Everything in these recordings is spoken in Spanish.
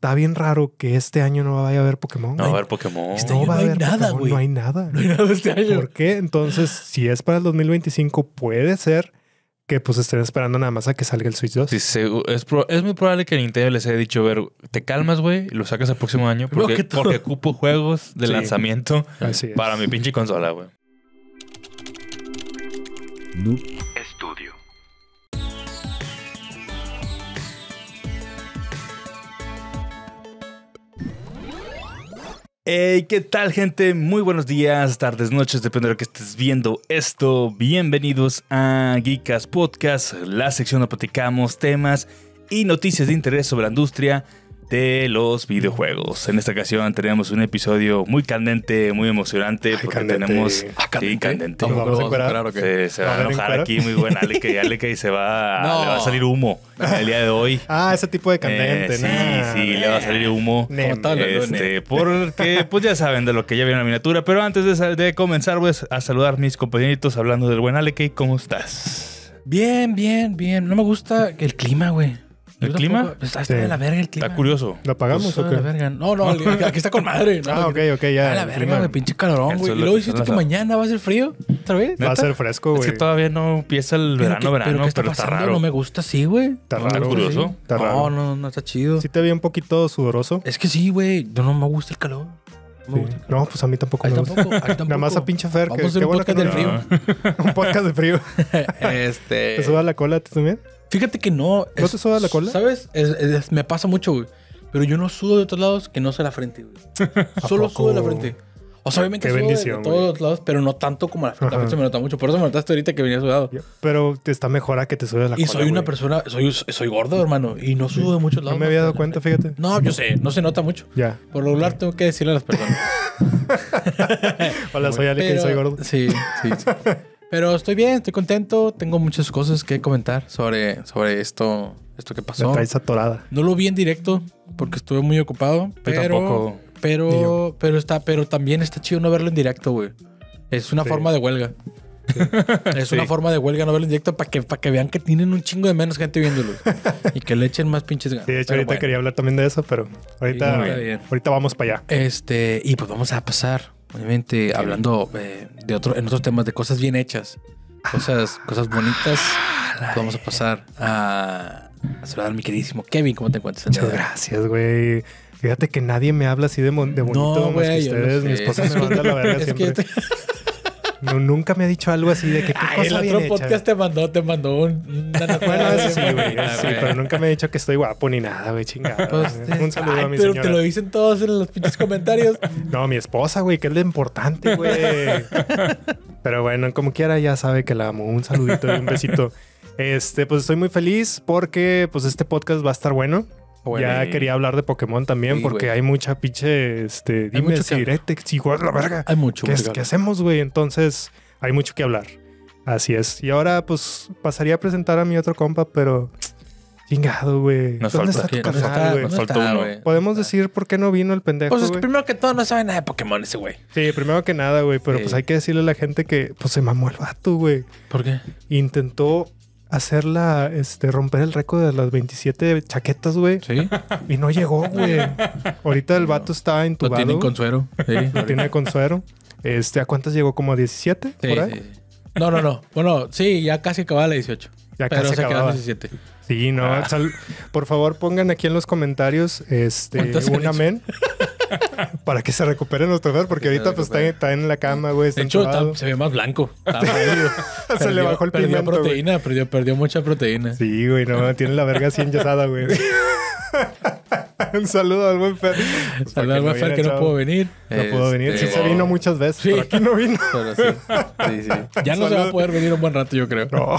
está bien raro que este año no vaya a haber Pokémon. No va a haber Pokémon. Este año no hay nada, güey. No hay nada. No hay nada este año. ¿Por qué? Entonces, si es para el 2025, puede ser que pues estén esperando nada más a que salga el Switch 2. Sí, es muy probable que Nintendo les haya dicho, a ver, te calmas, güey, y lo sacas el próximo año porque ocupo juegos de lanzamiento para mi pinche consola, güey. Noob Studio. Hey, ¿qué tal, gente? Muy buenos días, tardes, noches, depende de lo que estés viendo esto. Bienvenidos a Geekas Podcast, la sección donde platicamos temas y noticias de interés sobre la industria de los videojuegos. En esta ocasión tenemos un episodio muy candente, muy emocionante, porque tenemos... candente. Claro que se va a enojar aquí muy buena Aleka y le va a salir humo el día de hoy. Ese tipo de candente. Sí, le va a salir humo. Porque pues ya saben de lo que ya vieron en la miniatura. Pero antes de comenzar, pues a saludar a mis compañeritos hablando del buen Aleka. ¿Cómo estás? Bien. No me gusta el clima, güey. ¿El clima? Está de la verga el clima. Está curioso. ¿Lo apagamos o qué? La verga. No, aquí está con madre. No, ok, ya. A la verga, güey, pinche calorón, güey. Y luego dijiste que mañana va a ser frío otra vez. Va a ser fresco, güey. Es que todavía no empieza el verano, pero está raro. No me gusta así, güey. Está raro. Curioso. Está raro. No está chido. Sí te vi un poquito sudoroso. Es que sí, güey. No me gusta el calor. No, pues a mí tampoco me gusta. Nada más a pinche Fer. Vamos a hacer un podcast del frío. Un podcast de frío. ¿Te suda la cola tú también? Fíjate que no. ¿No te suda la cola? ¿Sabes? Me pasa mucho, güey. Pero yo no sudo de otros lados que no sea la frente, güey. Solo sudo de la frente. O sea, obviamente sudo de todos los lados, pero no tanto como la frente. La frente se me nota mucho. Por eso me notaste ahorita que venía sudado. Pero te está mejor a que te sude la cola. Y soy una persona... Soy gordo, hermano. Y no sudo de muchos lados. No me había dado cuenta, fíjate. No, yo sé. No se nota mucho. Ya. Por lo regular tengo que decirle a las personas. Hola, soy Aleka y soy gordo. Sí. Pero estoy bien, estoy contento. Tengo muchas cosas que comentar sobre esto que pasó. Me traes atorada. No lo vi en directo porque estuve muy ocupado. Tampoco. Pero también está chido no verlo en directo, güey. Es una forma de huelga. Sí. Es una forma de huelga no verlo en directo para que vean que tienen un chingo de menos gente viéndolo. Y que le echen más pinches ganas. Sí, de hecho, ahorita quería hablar también de eso, pero ahorita vamos para allá. Y pues vamos a pasar, obviamente, hablando en otros temas de cosas bien hechas. Cosas bonitas. Vamos a pasar a saludar a mi queridísimo Kevin. ¿Cómo te encuentras? Muchas gracias, güey. Fíjate que nadie me habla así de bonito como que ustedes. Mi esposa me manda la verga siempre. Nunca me ha dicho algo así de que qué cosa el otro podcast te mandó una bueno, eso sí, güey. Sí, pero nunca me ha dicho que estoy guapo ni nada, güey, chingada. Pues, un saludo a mi pero señora. Te lo dicen todos en los pinches comentarios. No, mi esposa, güey, que es lo importante, güey. Pero bueno, como quiera ya sabe que la amo. Un saludito y un besito. Pues estoy muy feliz porque pues este podcast va a estar bueno. Ya quería hablar de Pokémon también, porque hay mucha pinche, dime si direte, si juegas la verga. Hay mucho. ¿Qué hacemos, güey? Entonces, hay mucho que hablar. Así es. Y ahora, pues, pasaría a presentar a mi otro compa, pero... Chingado, güey. ¿Dónde está tu canal, güey? Nos falta uno. ¿Podemos decir por qué no vino el pendejo, pues es que primero que todo no sabe nada de Pokémon ese güey. Sí, primero que nada, güey. Pero pues hay que decirle a la gente que, pues, se mamó el vato, güey. ¿Por qué? Intentó... hacerla, romper el récord de las 27 chaquetas, güey. Sí. Y no llegó, güey. Ahorita el vato está intubado. Lo tienen con suero. Sí. Lo tiene con suero. ¿A cuántas llegó? ¿Como a 17? Sí, por ahí. Sí. No. Bueno, sí, ya casi acababa la 18. Ya pero casi se acababa. quedan 17. Sí, no. Por favor, pongan aquí en los comentarios un amén. Para que se recupere nuestro Fer, porque ahorita pues está en la cama, güey. De hecho, se ve más blanco. Se le bajó el pigmento, proteína, perdió mucha proteína. Sí, güey, no, tiene la verga así enyesada, güey. Un saludo al buen Fer. Saludo al buen Fer que no pudo venir. No pudo venir. Sí se vino muchas veces, pero aquí no vino. Pero sí. Ya no se va a poder venir un buen rato, yo creo. No.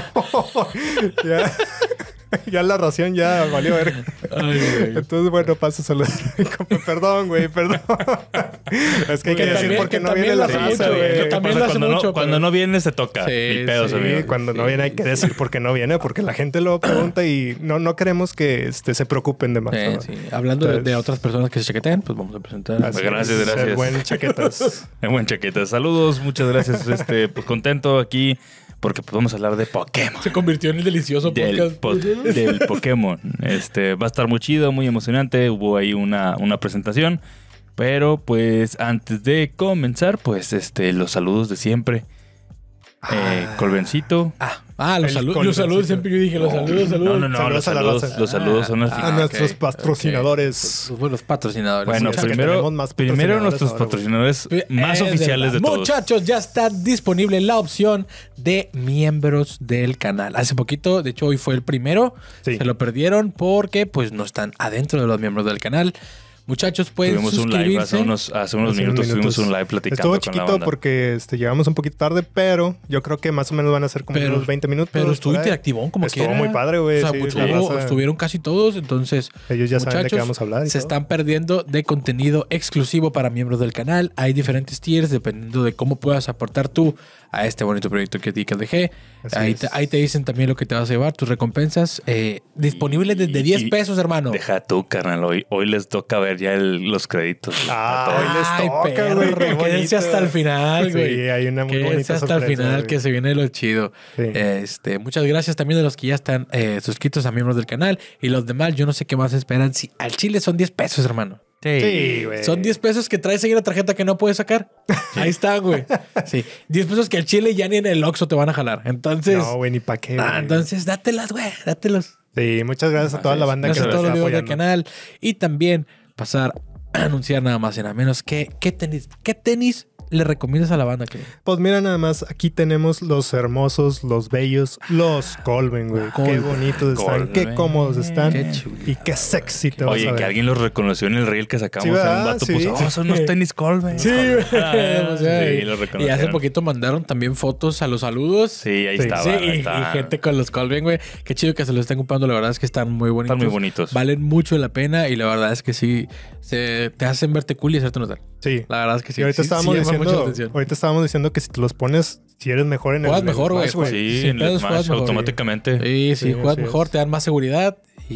Ya la ración ya valió ver. Entonces, bueno, paso a saludar. Perdón, güey, perdón. Es que hay que decir por qué no viene la raza, güey. Yo también lo hace mucho. Cuando no viene se toca. Sí, cuando no viene hay que decir por qué no viene, porque la gente lo pregunta y no queremos que se preocupen de más. Sí. Hablando de otras personas que se chaquetean, pues vamos a presentar. Gracias. El buen chaquetas. El buen chaquetas. Saludos, muchas gracias. Pues contento aquí. porque pues, vamos a hablar de Pokémon. Se convirtió en el delicioso podcast. Del Pokémon. Va a estar muy chido, muy emocionante. Hubo ahí una presentación. Pero pues antes de comenzar, pues los saludos de siempre. Colbencito. Los saludos. Siempre yo dije los saludos. No, Saludos a la raza. los saludos son al A final. nuestros patrocinadores. Los patrocinadores. Bueno, Sí, es que tenemos más primero patrocinadores nuestros ahora, patrocinadores más Es oficiales de verdad. todos. Muchachos, ya está disponible la opción de miembros del canal. Hace poquito, de hecho hoy fue el primero. Sí. Se lo perdieron porque pues no están adentro de los miembros del canal. Muchachos, pueden Tuvimos un live suscribirse. hace unos minutos. Tuvimos un live platicando Estuvo con la chiquito banda. porque llegamos un poquito tarde, pero yo creo que más o menos van a ser como unos 20 minutos. Pero estuvo por ahí. interactivón como Estuvo quiera. muy padre, güey. O sea, sí, pues, la raza- estuvieron casi todos, entonces Ellos ya saben de qué muchachos, vamos a hablar. y se todo. están perdiendo de contenido exclusivo para miembros del canal. Hay diferentes tiers dependiendo de cómo puedas aportar tú a este bonito proyecto que te dejé. Así es. Ahí te dicen también lo que te vas a llevar, tus recompensas. Disponibles desde 10 pesos, hermano. Deja tú, carnal. Hoy les toca ver ya los créditos. Ah, a todos. hoy les Ay, toca, güey, qué perro, quédense bonito. hasta el final, güey. Sí, hay una muy Quédense bonita hasta el sorpresa, final güey. que se viene lo chido. Sí. Muchas gracias también a los que ya están suscritos a miembros del canal. Y los demás, yo no sé qué más esperan. Si al chile son 10 pesos, hermano. Sí, güey. Son 10 pesos que traes ahí en la tarjeta que no puedes sacar. Ahí está, güey. Sí. 10 pesos que al chile ya ni en el Oxxo te van a jalar. Entonces, No, güey, ni pa' qué. güey. entonces dátelas, güey. Dátelos. Sí, muchas gracias a toda la banda Gracias que a nos todos los está miembros del apoyando. canal. Y también pasar a anunciar nada más y nada menos que qué tenis le recomiendas a la banda que Pues mira, nada más, aquí tenemos los hermosos, los bellos, los Colben, güey. Qué Colben. bonitos están, qué Colben. cómo están Qué chulo. y qué sexy te vas a Oye, ver. que alguien los reconoció en el reel que sacamos. Sí, un ¿verdad? vato Sí. puso, son unos tenis Colben. Sí, güey. O sea, Sí, lo y reconocieron. hace poquito mandaron también fotos a los saludos. Sí, ahí Sí. estaba. Sí, ahí y estaba. gente con los Colben, güey. Qué chido que se los estén ocupando. La verdad es que están muy bonitos. Están muy bonitos. Valen mucho la pena y la verdad es que sí, te hacen verte cool y hacerte notar. Sí. La verdad es que sí. Y ahorita sí, estábamos sí llama mucho la diciendo, atención. que si te los pones, si eres mejor en Juegas el mejor, güey. Smash, Sí, Sin en el pedos, Smash juegas mejor, automáticamente. Sí, Sí, juegas así mejor, es. te dan más seguridad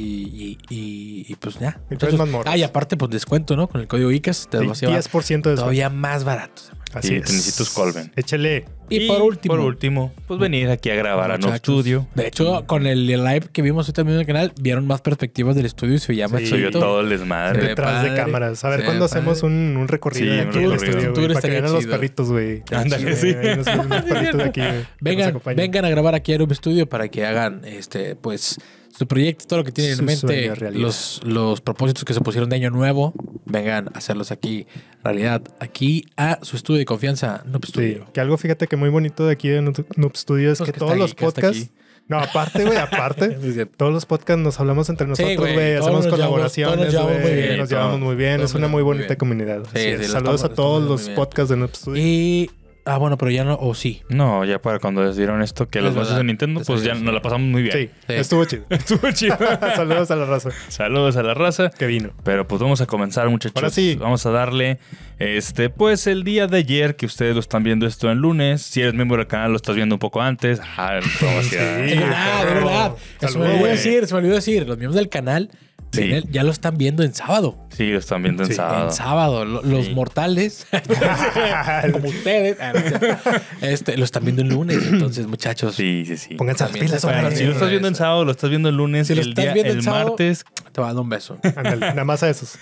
y pues ya. Y traes más morras. Y aparte, pues descuento, ¿no? Con el código ICAS te Sí, vas a llevar 10% de descuento. todavía más baratos. Así Sí, es. tenisitos Colben. Échale. Y por último, pues venir aquí a grabar a Noob muchachos, Studio. De hecho, con el live que vimos hoy también en el canal, vieron más perspectivas del estudio y se llama Sí, Soy yo chido. todo el Se desmadre. ve Detrás de padre. cámaras. A ver Se cuándo ve hacemos padre. un recorrido Sí, de un aquí del recorrido. estudio, Un tour güey, para que estaría vean a los chido. perritos, güey. Ándale, sí. Ahí nos unos perritos de aquí, güey, que nos Vengan, acompañen. vengan a grabar aquí a Noob Studio para que hagan pues su proyecto, todo lo que tienen Su en mente, sueño realidad. los propósitos que se pusieron de año nuevo, vengan a hacerlos aquí realidad, aquí a su estudio de confianza, Noob Sí, Studio. que algo fíjate que muy bonito de aquí de Noob Studio es Pues que que todos está los aquí, que está podcasts... aquí. No, aparte, güey, aparte. Sí, es cierto. Todos los podcasts nos hablamos entre nosotros, güey, güey. todos Hacemos nos colaboraciones, llevamos muy güey. bien, Nos todo. llevamos muy bien. Todos Es una nos muy llevamos muy bonita bien. comunidad. Sí, Así es. sí, lo Saludos estamos- a todos estamos los muy bien. podcasts de Noob Studio. Y bueno, pero ya no, o sí. No, ya para cuando les dieron esto, que Es los meses verdad. de Nintendo, pues ya Sí. nos la pasamos muy bien. Sí, Sí. estuvo chido. Estuvo chido. Saludos a la raza Saludos a la raza. que vino. Pero pues vamos a comenzar, muchachos. Ahora sí. Vamos a darle, pues el día de ayer, que ustedes lo están viendo esto en lunes. Si eres miembro del canal, lo estás viendo un poco antes. Vamos Sí. De verdad. Se Saludos, me olvidó güey. decir, los miembros del canal Sí. ya lo están viendo en sábado. Sí, lo están viendo en Sí, sábado. En sábado, los Sí. mortales, como ustedes, lo están viendo el lunes. Entonces, muchachos, Sí, sí, sí. Pónganse las También pilas, se hombre. Bueno, si lo estás viendo en sábado, lo estás viendo el lunes, Si lo el estás día, viendo en el sábado- martes. te va a dar un beso. Ándale, nada más a esos.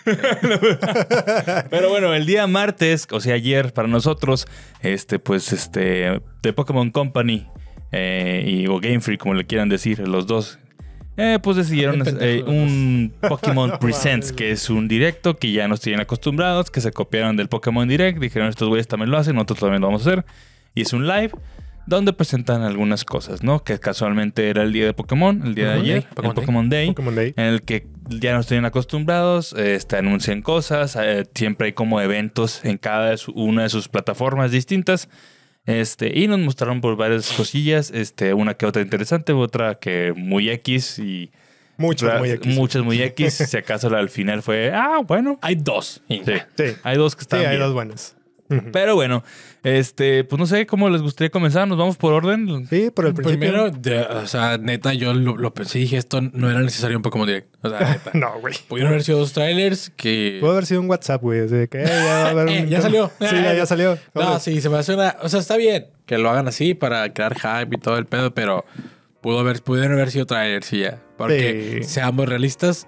Pero bueno, el día martes, o sea, ayer para nosotros, de Pokémon Company o Game Freak, como le quieran decir, los dos, pues decidieron Bien pendejos los un Pokémon Presents, que es un directo que ya nos tienen acostumbrados, que se copiaron del Pokémon Direct, dijeron estos güeyes también lo hacen, nosotros también lo vamos a hacer, y es un live donde presentan algunas cosas, ¿no? Que casualmente era el día de Pokémon, el día de Pokémon ayer, Day, Pokémon el Pokémon Day, Pokémon Day. en el que ya nos tienen acostumbrados, anuncian cosas, siempre hay como eventos en cada una de sus plataformas distintas, y nos mostraron por varias cosillas, una que otra interesante, otra que muy X y Muchos muy aquí. muchas muy X, si acaso la al final fue, bueno, Hay dos. sí. Sí. Hay dos que Sí, están hay bien. dos buenas. Pero bueno, pues no sé cómo les gustaría comenzar. ¿Nos vamos por orden? Sí, por el principio. Primero, o sea, neta, yo lo pensé y dije, esto no era necesario un Pokémon Direct. O sea, neta. No, güey. Pudieron haber sido 2 trailers que... Puede haber sido un WhatsApp, güey. O sea, que ya va a haber un... ya salió. Sí, ya salió. No, sí, se me hace una... O sea, está bien que lo hagan así para crear hype y todo el pedo, pero pudieron haber sido trailers y ya. Porque, seamos realistas,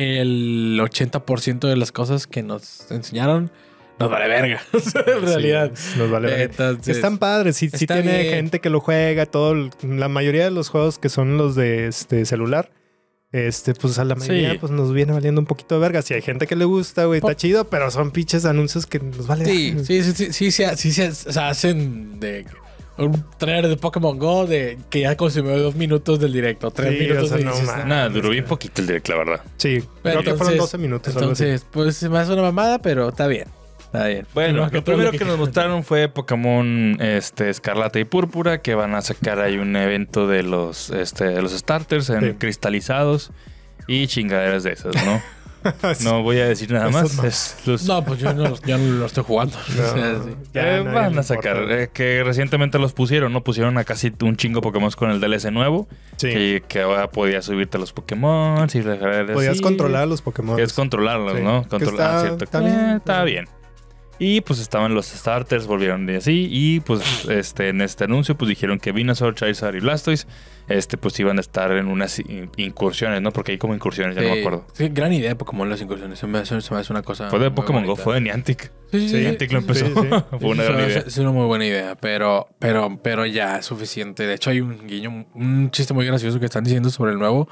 el 80% de las cosas que nos enseñaron nos vale verga. En realidad. Sí, nos vale verga. Entonces, Están padres. Sí tiene bien. gente que lo juega. La mayoría de los juegos que son los de celular, pues a la mayoría Sí. pues nos viene valiendo un poquito de verga. Si hay gente que le gusta, güey, está chido, pero son pinches anuncios que nos vale verga. Sí, se hacen de un trailer de Pokémon Go que ya consumió 2 minutos del directo, 3 Sí, minutos. o sea, y no dices, mames. Nada, duró bien poquito el direct, la verdad. Sí, Pero creo que fueron 12 minutos. algo así. Entonces, pues se me hace una mamada, pero está bien. Está bien. Bueno, Más lo todo primero que nos mostraron fue Pokémon Escarlata y Púrpura, que van a sacar ahí un evento de los starters en Sí. cristalizados y chingaderas de esas, ¿no? No voy a decir nada Esos más. no. No, pues yo no lo estoy jugando. No. O sea, sí. Ya nadie van le a sacar, importa. que recientemente los pusieron, ¿no? Pusieron a casi un chingo Pokémon con el DLC nuevo. Sí. Que ahora podías subirte a los Pokémon. Si Podías controlar a los Pokémon. Podías controlarlos, Sí. ¿no? Que Controlar cierto. está bien. Está bien. Y pues estaban los starters, volvieron de así. Y pues en este anuncio pues dijeron que Venusaur, Charizard y Blastoise pues iban a estar en unas incursiones, ¿no? Porque hay como incursiones, ya no me acuerdo. Sí, gran idea de Pokémon las incursiones. Se me hace una cosa. Fue de muy Pokémon Go, bonita. fue de Niantic. Sí, sí. Niantic lo empezó. Sí, sí. Fue una gran idea. Es una muy buena idea, pero ya es suficiente. De hecho, hay un guiño, un chiste muy gracioso que están diciendo sobre el nuevo.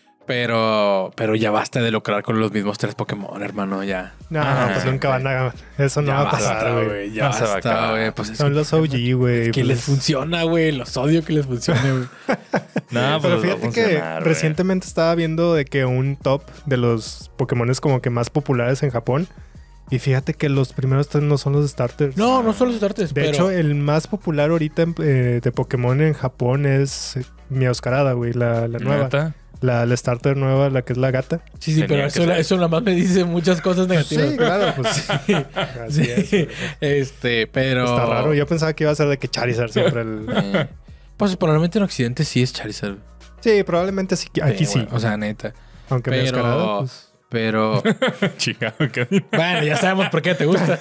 Pero ya basta de lucrar con los mismos 3 Pokémon, hermano, ya. No, pues sí, nunca van a... Eso no Ya va a pasar, basta, güey. Ya No se va a basta, acabar. güey. Pues es Son los OG, güey. que pues. les funciona, güey. Los odio que les funcione, güey. No, Pero pues, va a fíjate que funcionar, güey. recientemente estaba viendo de que un top de los Pokémones como que más populares en Japón. Y fíjate que los primeros 3 no son los starters. No son los starters, De hecho, el más popular ahorita de Pokémon en Japón es Meowscarada, güey, la nueva. ¿Neta? La starter nueva, la que es la gata. Sí, Tenía pero que eso, ser. eso nada más me dice muchas cosas negativas. Sí, claro, pues sí. Así Sí, es. pero... Está raro. Yo pensaba que iba a ser de que Charizard siempre el... Pues probablemente en Occidente sí es Charizard. Sí, probablemente sí. Aquí sí. Bueno, o sea, neta. Aunque pero- Meowscarada, pues... Pero... Chingado, que... bueno, ya sabemos por qué te gusta.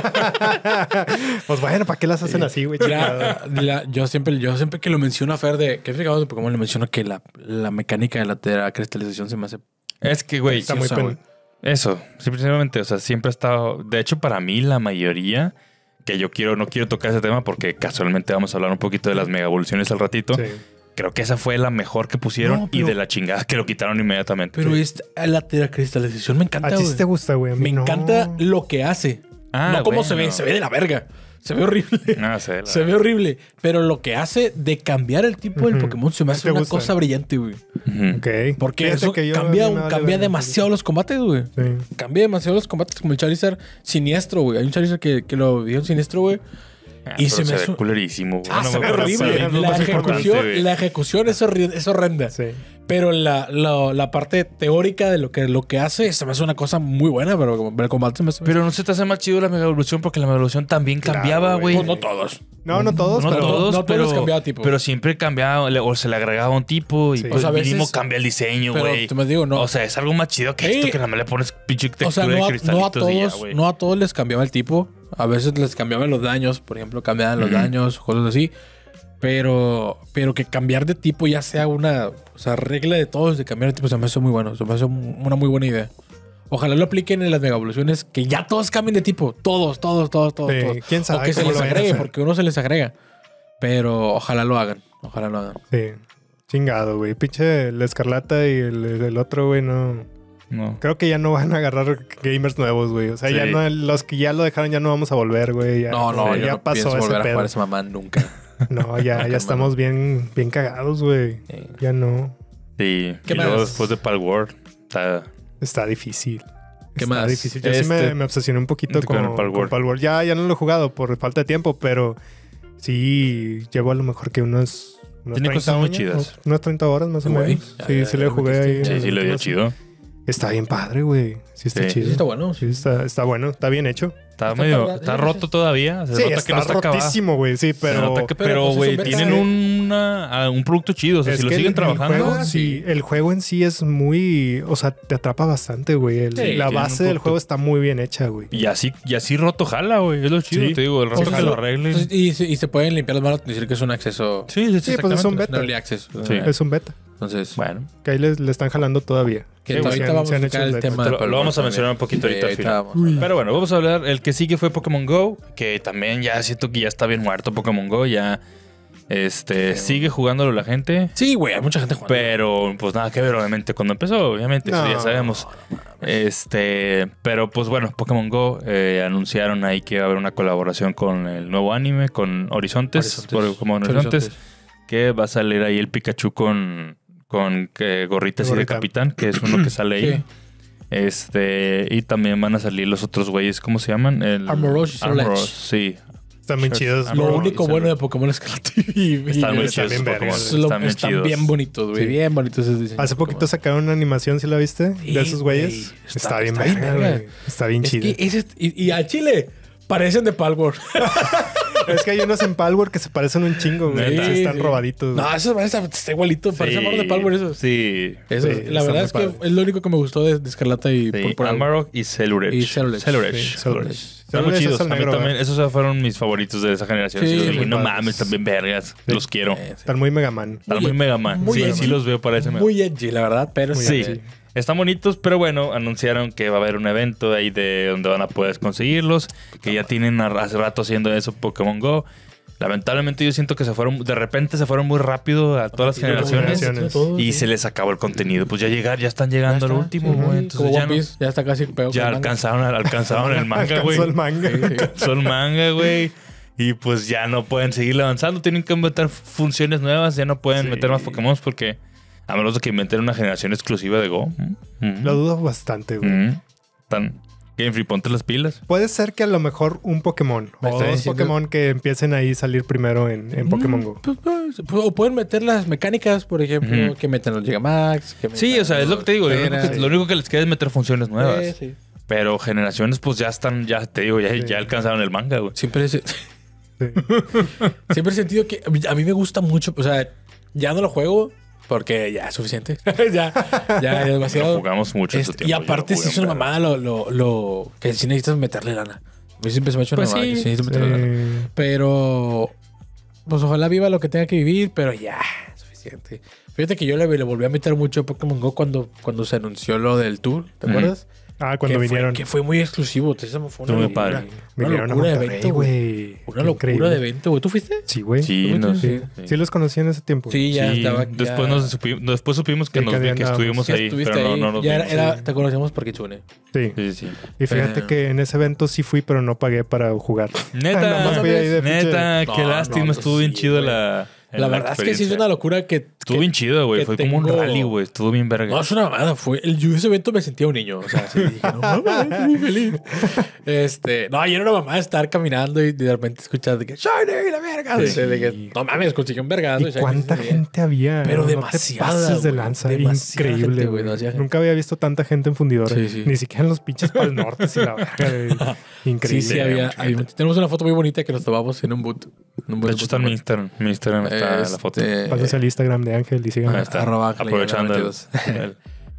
Pues bueno, ¿para qué las hacen así, güey? chingada? Yo siempre que lo menciono a Fer que fijado de Pokémon le menciono que la mecánica de la cristalización se me hace... Es que, güey, Está muy preciosa, güey. eso, simplemente, o sea, siempre ha estado... De hecho, para mí, la mayoría... Que no quiero tocar ese tema porque casualmente vamos a hablar un poquito de las mega evoluciones al ratito. Sí. Creo que esa fue la mejor que pusieron No, pero- y de la chingada que lo quitaron inmediatamente. Pero la cristalización me encanta, A ti güey. sí te gusta, güey. A mí Me no. encanta lo que hace. Ah, no cómo bueno. se ve de la verga. Se ve horrible. No sé. Se ve horrible. Pero lo que hace de cambiar el tipo del Ujú. Pokémon se me hace ¿Te una gusta? cosa brillante, güey. Ok. Porque Fíjate eso que yo- cambia, a mí me vale cambia verga. demasiado los combates, güey. Sí. Cambia demasiado los combates como el Charizard siniestro, güey. Hay un Charizard que lo vio siniestro, güey. Y se me ve hace... culerísimo. güey. Ah, No se me ve acuerdo, horrible. pero es lo más importante, güey. La ejecución es horrenda. Sí. Pero la parte teórica de lo que hace se me hace una cosa muy buena, pero como el combate se me hace... Pero no se te hace más chido la mega evolución porque la mega evolución también cambiaba, güey. Pues no todos. No, no todos, No pero... todos, no todos pero, cambiaba tipo. pero siempre cambiaba o se le agregaba un tipo y Sí. pues O sea, a mínimo veces- cambia el diseño, Pero güey. te me digo, no. O sea, es algo más chido que Sí. esto que nada más le pones pinche textura O sea, de no a cristalitos y ya, todos, güey. no a todos les cambiaba el tipo. A veces les cambiaban los daños. Por ejemplo, cambiaban los daños, cosas así. Pero que cambiar de tipo ya sea una regla de todos de cambiar de tipo se me hace muy bueno. Se me hace una muy buena idea. Ojalá lo apliquen en las mega evoluciones, que ya todos cambien de tipo. Todos. Sí, quién sabe O que se cómo les lo vayan a agregue, hacer. porque uno se les agrega. Pero ojalá lo hagan. Sí. Chingado, güey. Pinche el Escarlata y el otro, güey, no... No. Creo que ya no van a agarrar gamers nuevos, güey. O sea, Sí. ya no... Los que ya lo dejaron ya no vamos a volver, güey. Ya, No, ya yo no pasó pienso ese volver a pedo. jugar esa mamá nunca. No, ya Hermano. estamos bien cagados, güey. Sí. Ya no. Sí. ¿Qué Y luego más? después de Palworld Está difícil. ¿Qué Está más? difícil. Yo sí me obsesioné un poquito con el con Palworld. Palworld. Ya no lo he jugado por falta de tiempo, pero sí llevo a lo mejor que unos Tiene cosas muy chidas. Unas 30 horas más o Güey, menos. ya, Sí, ya, sí ya le lo jugué metiste. ahí. Sí, sí le dio chido. Está bien padre, güey. Sí está Sí. chido. Sí, está bueno. Sí, está bueno. Está bien hecho. Está roto todavía. Se Sí, nota está que no está acabado. rotísimo, güey. Sí, Se pero... nota que- pero, pero, pues, es güey, un beta, tienen un producto chido. O sea, es si lo que siguen trabajando. El juego, sí, el juego en sí es muy... O sea, te atrapa bastante, güey. Sí, La tiene base un del punto. juego está muy bien hecha, güey. Y así roto jala, güey. Es lo chido, Sí. te digo. El rato Ojalá. que lo arreglen. Entonces, y se pueden limpiar las manos y decir que es un acceso. Sí, pues es un exactamente. beta. Early access. Sí. Es un beta. Entonces, Bueno, Que ahí le están jalando todavía. que Sí, ahorita se han- vamos se a han tocar hecho el betas. tema. Lo de Pokémon vamos a también. mencionar un poquito ahorita al ahorita final. vamos a hablar. Pero bueno, vamos a hablar. El que sigue fue Pokémon Go, que también ya siento que ya está bien muerto Pokémon Go. Ya sigue jugándolo la gente. Sí, güey, hay mucha gente jugando. Pero pues nada que ver, obviamente, cuando empezó, obviamente, eso No. ya sabemos. Pero pues bueno, Pokémon Go anunciaron ahí que va a haber una colaboración con el nuevo anime, con Horizontes, Pokémon Horizontes, que va a salir ahí el Pikachu con gorritas y de Gorrita. capitán, que es uno que sale ahí. Sí. Y también van a salir los otros güeyes, ¿cómo se llaman? Armorosh y Snorlax. Armorosh, sí. Están bien chidos. Ah, Lo no, único y bueno se- de Pokémon Escarlata y Están muy están chidos bien esos Pokémon. vergas. Están bien están chidos. bien bonitos, güey. Sí. Bien bonitos esos diseños. Hace de poquito Pokémon. sacaron una animación, ¿sí la viste? Sí, De esos güeyes. güey. Está bien Está bien verga, verga. güey. Está bien Es chido. que y al chile parecen de Palworld. Es que hay unos en Palworld que se parecen un chingo, güey. Neta. Sí, están Sí. robaditos. No, eso está igualito. Parecen morros de Palworld esos. Sí. Eso, Sí, la está verdad muy es que padre. es lo único que me gustó de Escarlata y Sí, Púrpura. Amarok y Celebrage. Y Celebrage. Sí, Celebrage. Están muy Celebrage chidos. es el A mí negro, también, ¿verdad? esos fueron mis favoritos de esa generación. Sí, Sí, muy no padres. mames, también vergas. Sí. Los quiero. Están muy Mega Man. Están muy Mega Man. muy Sí, edgy. sí los veo para ese Mega Man. Muy edgy, la verdad, pero Muy Sí, edgy. están bonitos, pero bueno, anunciaron que va a haber un evento ahí de donde van a poder conseguirlos, que ya tienen hace rato haciendo eso Pokémon Go. Lamentablemente yo siento que de repente se fueron muy rápido a todas las generaciones y se les acabó el contenido. Pues ya están llegando al último, güey. Entonces Como ya One Piece, ya está casi peor. ya alcanzaron el manga, güey. Alcanzó el manga. Alcanzó el manga, güey. Y pues ya no pueden seguir avanzando. Tienen que inventar funciones nuevas. Ya no pueden Sí. meter más Pokémon porque a menos de que inventen una generación exclusiva de Go. Lo dudo bastante, güey. Game Freak, ponte las pilas. Puede ser que a lo mejor un Pokémon Me o está dos diciendo- Pokémon que empiecen ahí a salir primero en Pokémon Go. O pueden meter las mecánicas, por ejemplo, Ujú. que metan los Gigamax. Que Sí, metan o sea, es lo que te digo. los- Lo único que les queda es meter funciones nuevas. Sí. Pero generaciones, pues ya están, ya te digo, Sí. ya alcanzaron el manga, güey. Siempre, Sí. siempre he sentido que a mí me gusta mucho. O sea, ya no lo juego porque ya es suficiente. ya es Lo demasiado. jugamos mucho en su Y tiempo. aparte, yo sí lo es una jugué, mamada lo que sí necesitas meterle lana. A mí siempre se me ha hecho una Pues mamada sí. que sí necesitas meterle lana. Pero, pues ojalá viva lo que tenga que vivir, pero ya, es suficiente. Fíjate que yo le volví a meter mucho a Pokémon Go cuando se anunció lo del tour, ¿te Ujú. acuerdas? Ah, cuando que vinieron. que fue muy exclusivo. Entonces, fue Estuvo una muy locura. padre. Una Vinieron a locura de Monterrey, evento, güey. güey. Una Qué locura increíble. de evento, güey. ¿Tú fuiste? Sí, güey. Sí, no, Sí. Sí los conocí en ese tiempo. Sí, ya Sí, estaba. después supimos que, Sí, que que estuvimos Ya ahí, estuviste pero ahí. no nos Ya vimos. era, te conocíamos por Kitsune. Sí. Sí, sí. Y fíjate Pero- que en ese evento sí fui, pero no pagué para jugar. Neta, Nomás fui ahí de neta, pinche- qué No, lástima, no, estuvo bien sí, chido güey. la La verdad es que sí es experiencia. una locura que. Estuvo bien chido, güey. que Fue como un tengo- rally, güey. Estuvo bien verga. No, es una mamada. Yo ese evento me sentía un niño. O sea, sí dije, no mames, estoy muy feliz. No, y era una mamada estar caminando y de repente escuchar de que Shiny, la verga. Sí. De que, no mames, conseguí un vergazo. ¿Y cuánta gente había? Pero No te demasiada, pases de güey. lanza. Demasiada Increíble, gente, güey, güey. demasiada gente. Nunca había visto tanta gente en fundidora. Sí, sí. Ni siquiera en los pinches Pal Nortes y la verga, güey. Increíble. Sí, había. mucha gente. Tenemos una foto muy bonita que nos tomamos en un boot. De hecho, está en mi Instagram. Mi Instagram está la foto. Pásense al Instagram de Ángel y sigan. Ahí está. arroba Aprovechando el- 92.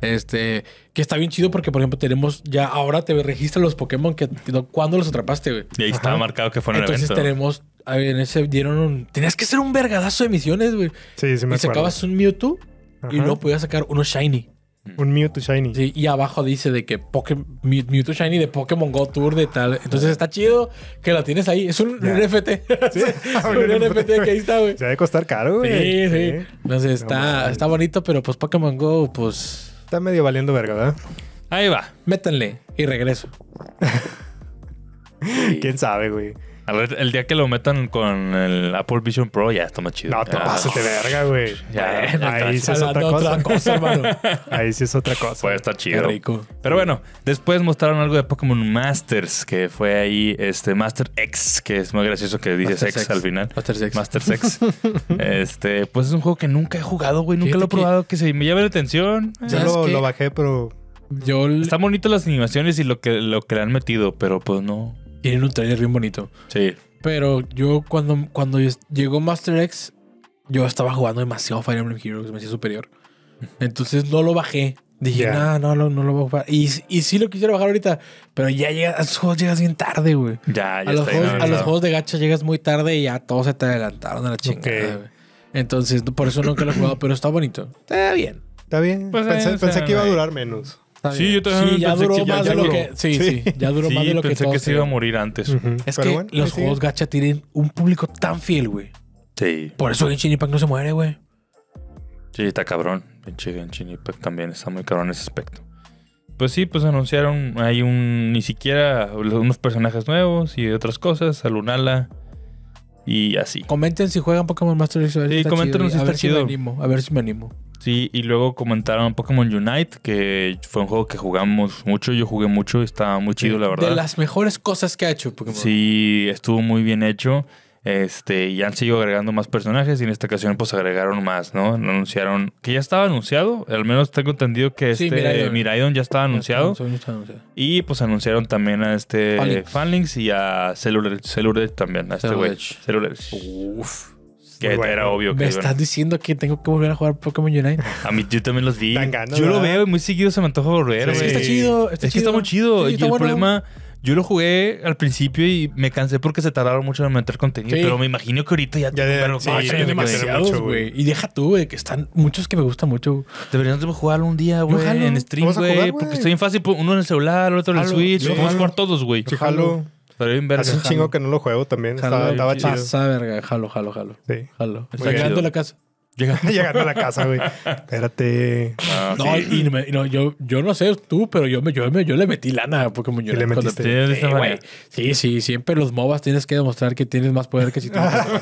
Que está bien chido porque, por ejemplo, tenemos ya ahora te registra los Pokémon que cuando los atrapaste, güey. Y ahí estaba marcado que fue en el Entonces evento. tenemos, en ese dieron tenías que hacer un vergadazo de misiones, güey. Sí, sí me Y acuerdo. sacabas un Mewtwo y Ajá. luego podías sacar uno Shiny. Un Mewtwo Shiny. Sí, y abajo dice de que Mewtwo Shiny de Pokémon Go Tour de tal. Entonces está chido que lo tienes ahí. Es un Ya. NFT. un NFT que ahí está, güey. Se debe costar caro, güey. Sí, sí. Entonces No está mames. bonito, pero pues Pokémon Go, pues Está medio valiendo verga, ¿verdad? Ahí va. métanle y regreso. ¿Quién sabe, güey? A ver, el día que lo metan con el Apple Vision Pro ya está más chido. No te Ya. pases de verga, güey. Ya, Ahí sí es otra Hablando cosa. hermano. Ahí sí es otra cosa. Puede estar Qué chido. rico. Pero bueno, después mostraron algo de Pokémon Masters, que fue ahí Master X, que es muy gracioso que dice Master sex Sex. al final. Master Sex. Master Sex. Pues es un juego que nunca he jugado, güey. Nunca Fíjate lo he probado, que se me llame la atención. Yo ¿Sabes qué? lo bajé, pero Están bonitas las animaciones y lo que le han metido, pero pues no. Tienen un trailer bien bonito. Sí. Pero yo cuando llegó Master X, yo estaba jugando demasiado Fire Emblem Heroes, me hacía superior. Entonces no lo bajé. Dije, no lo voy a jugar. Y sí lo quisiera bajar ahorita, pero ya a los juegos llegas bien tarde, güey. Ya a los juegos de gacha llegas muy tarde y ya todos se te adelantaron a la chingada, güey. Entonces, por eso nunca lo he jugado, pero está bonito. Está bien. Está bien. Pues, pensé que iba a durar menos. Sí, yo también ya pensé duró que más de lo que... Sí, ya duró más de lo que pensé todos que se iba a creían. morir antes. Es Pero que bueno, los sí. juegos gacha tienen un público tan fiel, güey. Sí. Por eso Genshin Impact no se muere, güey. Sí, está cabrón. Pinche Genshin Impact también está muy cabrón en ese aspecto. Pues sí, pues anunciaron ni siquiera unos personajes nuevos y otras cosas, a Lunala y así. Comenten si juegan Pokémon Master X. Sí, coméntenos si está chido. A ver si me animo. Sí, y luego comentaron Pokémon Unite, que fue un juego que jugamos mucho. Yo jugué mucho, estaba muy chido, la verdad. De las mejores cosas que ha hecho Pokémon. Sí, estuvo muy bien hecho. Y han seguido agregando más personajes y en esta ocasión pues agregaron más, ¿no? Anunciaron que ya estaba anunciado, al menos tengo entendido que Miraidon ya estaba anunciado. Y pues anunciaron también a Fanlinks y a Celuret también, a este güey. Celuret. Uf. Que era obvio que me estás diciendo que tengo que volver a jugar Pokémon Unite. A mí yo también los vi. Ganas, yo lo ¿verdad? veo y muy seguido se me antoja volver, güey. Sí, está chido. Es que está muy chido. Sí, y está el bueno. problema, yo lo jugué al principio y me cansé porque se tardaron mucho en meter contenido. Sí. Pero me imagino que ahorita ya Hay demasiados, güey. Y deja tú, güey, que están muchos que me gustan mucho. Deberíamos de jugarlo un día, güey, en stream, Vamos a jugar, güey. güey. Porque está bien fácil. Uno en el celular, otro en el Jalo. Switch. Sí, Vamos a jalo. jugar todos, güey. Sí, jalo. Estaría bien verga. Hace un chingo que no lo juego también. Estaba chido. Pasa, verga. Jalo. Sí. Jalo. Está Muy llegando chido. a la casa. Llegando a la casa, güey. Espérate. Ah, No, sí. yo no sé tú, pero yo le metí lana a Pokémon Unite. le cuando metiste? te- Sí, está güey. Sí, siempre los MOBAs tienes que demostrar que tienes más poder que si tú.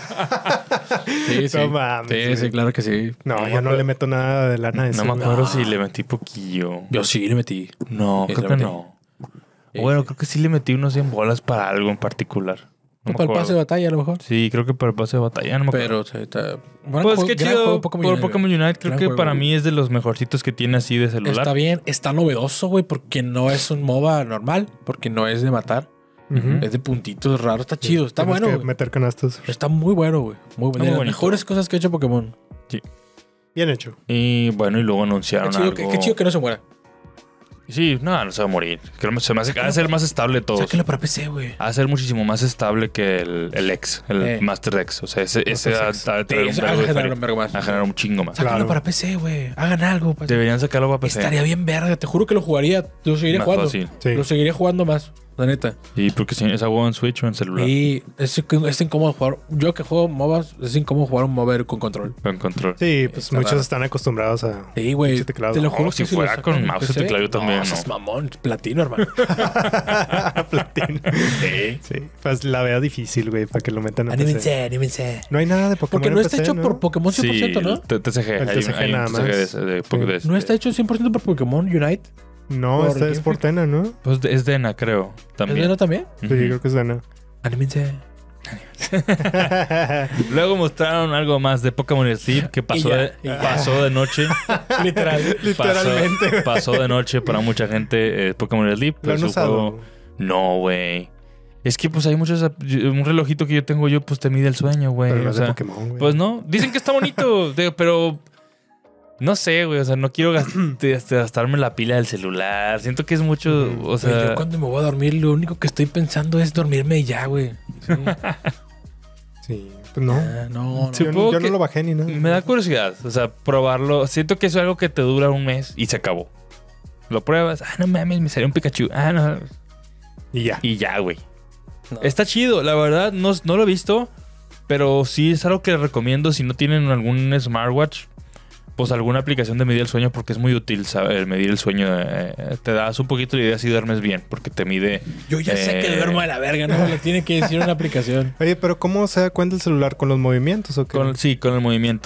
Sí. No mames, Sí, claro que sí. No, yo no le meto nada de lana a eso. No me acuerdo si le metí poquillo. Yo sí le metí. No, Sí, creo le que metí. no. Bueno, creo que sí le metí unos 100 bolas para algo en particular. No me Para el pase de acuerdo. batalla, a lo mejor. Sí, creo que para el pase de batalla. No me acuerdo. Pero, o sea, está... Bueno, Pues qué chido. Por Unite, Pokémon güey. Unite, creo Gran que juego, para güey. mí es de los mejorcitos que tiene así de celular. Está bien, está novedoso, güey, porque no es un MOBA normal, porque no es de matar, Ujú. es de puntitos raros, está chido, está Tienes bueno, que güey. meter canastos. Está muy bueno, güey. Muy bueno. Muy De las bonito. mejores cosas que ha hecho Pokémon. Bien hecho. Y bueno, y luego anunciaron algo. Qué chido que no se muera. Sí, no se va a morir. Creo que se me hace va a ser más estable todo. Sáquenlo para PC, güey. Va a ser muchísimo más estable que el X, el Master X. O sea, ese va a traer un Sí, vergo de generar feria. un vergo más. Va a generar un chingo más. Sáquenlo Claro. para PC, güey. Hagan algo. Pues. Deberían sacarlo para PC. Estaría bien verga. Te juro que lo jugaría. Lo seguiría Más jugando. fácil. Sí. Lo seguiría jugando más. La neta. Sí, porque si es algo en Switch o en celular. Y es incómodo jugar. Yo que juego MOBAs, es incómodo jugar un MOBA con control. Con control. Sí, pues Está muchos raro. están acostumbrados a... Sí, güey. Pinche teclado. Te lo No, juro si que fuera lo sacan con en mouse y PC, teclado yo también, No, no. seas mamón. Platino, hermano. Platino. Sí. Pues la veo difícil, güey, para que lo metan a PC. anímense. No hay nada de Pokémon Porque no en está PC, hecho ¿no? por Pokémon 100%, ¿no? el TCG. El Hay un TCG nada TCG más. No está hecho 100% por Pokémon Unite. No, ¿Por esta es Game por Freak? Tena, ¿no? Pues es Dena, creo. ¿Es También. bueno también? Sí, creo que es Dena. Anímense. Luego mostraron alalgo más de Pokémon Sleep que pasó, Y ya. pasó de noche. Literal. Literalmente. Pasó de noche para mucha gente Pokémon Sleep. Lo han Pero su usado. juego- No, güey. Es que pues hay muchos... Un relojito que yo tengo yo pues te mide el sueño, güey. Pero no O es de sea, Pokémon, güey. pues no. Dicen que está bonito, pero... No sé, güey. O sea, no quiero gastarme la pila del celular. Siento que es mucho... O Güey, sea... yo cuando me voy a dormir, lo único que estoy pensando es dormirme y ya, güey. Sí. Sí, pues no. No. Sí. Yo, Supongo yo que- no lo bajé ni nada. Me da curiosidad, o sea, probarlo. Siento que es algo que te dura un mes y se acabó. Lo pruebas, no mames, me salió un Pikachu. No. Y ya. Y ya, güey. No. Está chido, la verdad, no lo he visto, pero sí es algo que recomiendo si no tienen algún smartwatch, pues alguna aplicación de medir el sueño, porque es muy útil, ¿sabes? El medir el sueño. Te das un poquito de idea si duermes bien, porque te mide... Yo ya sé que duermo de la verga, no me lo tiene que decir una aplicación. Oye, pero ¿cómo se da cuenta el celular? ¿Con los movimientos o qué? Con el movimiento.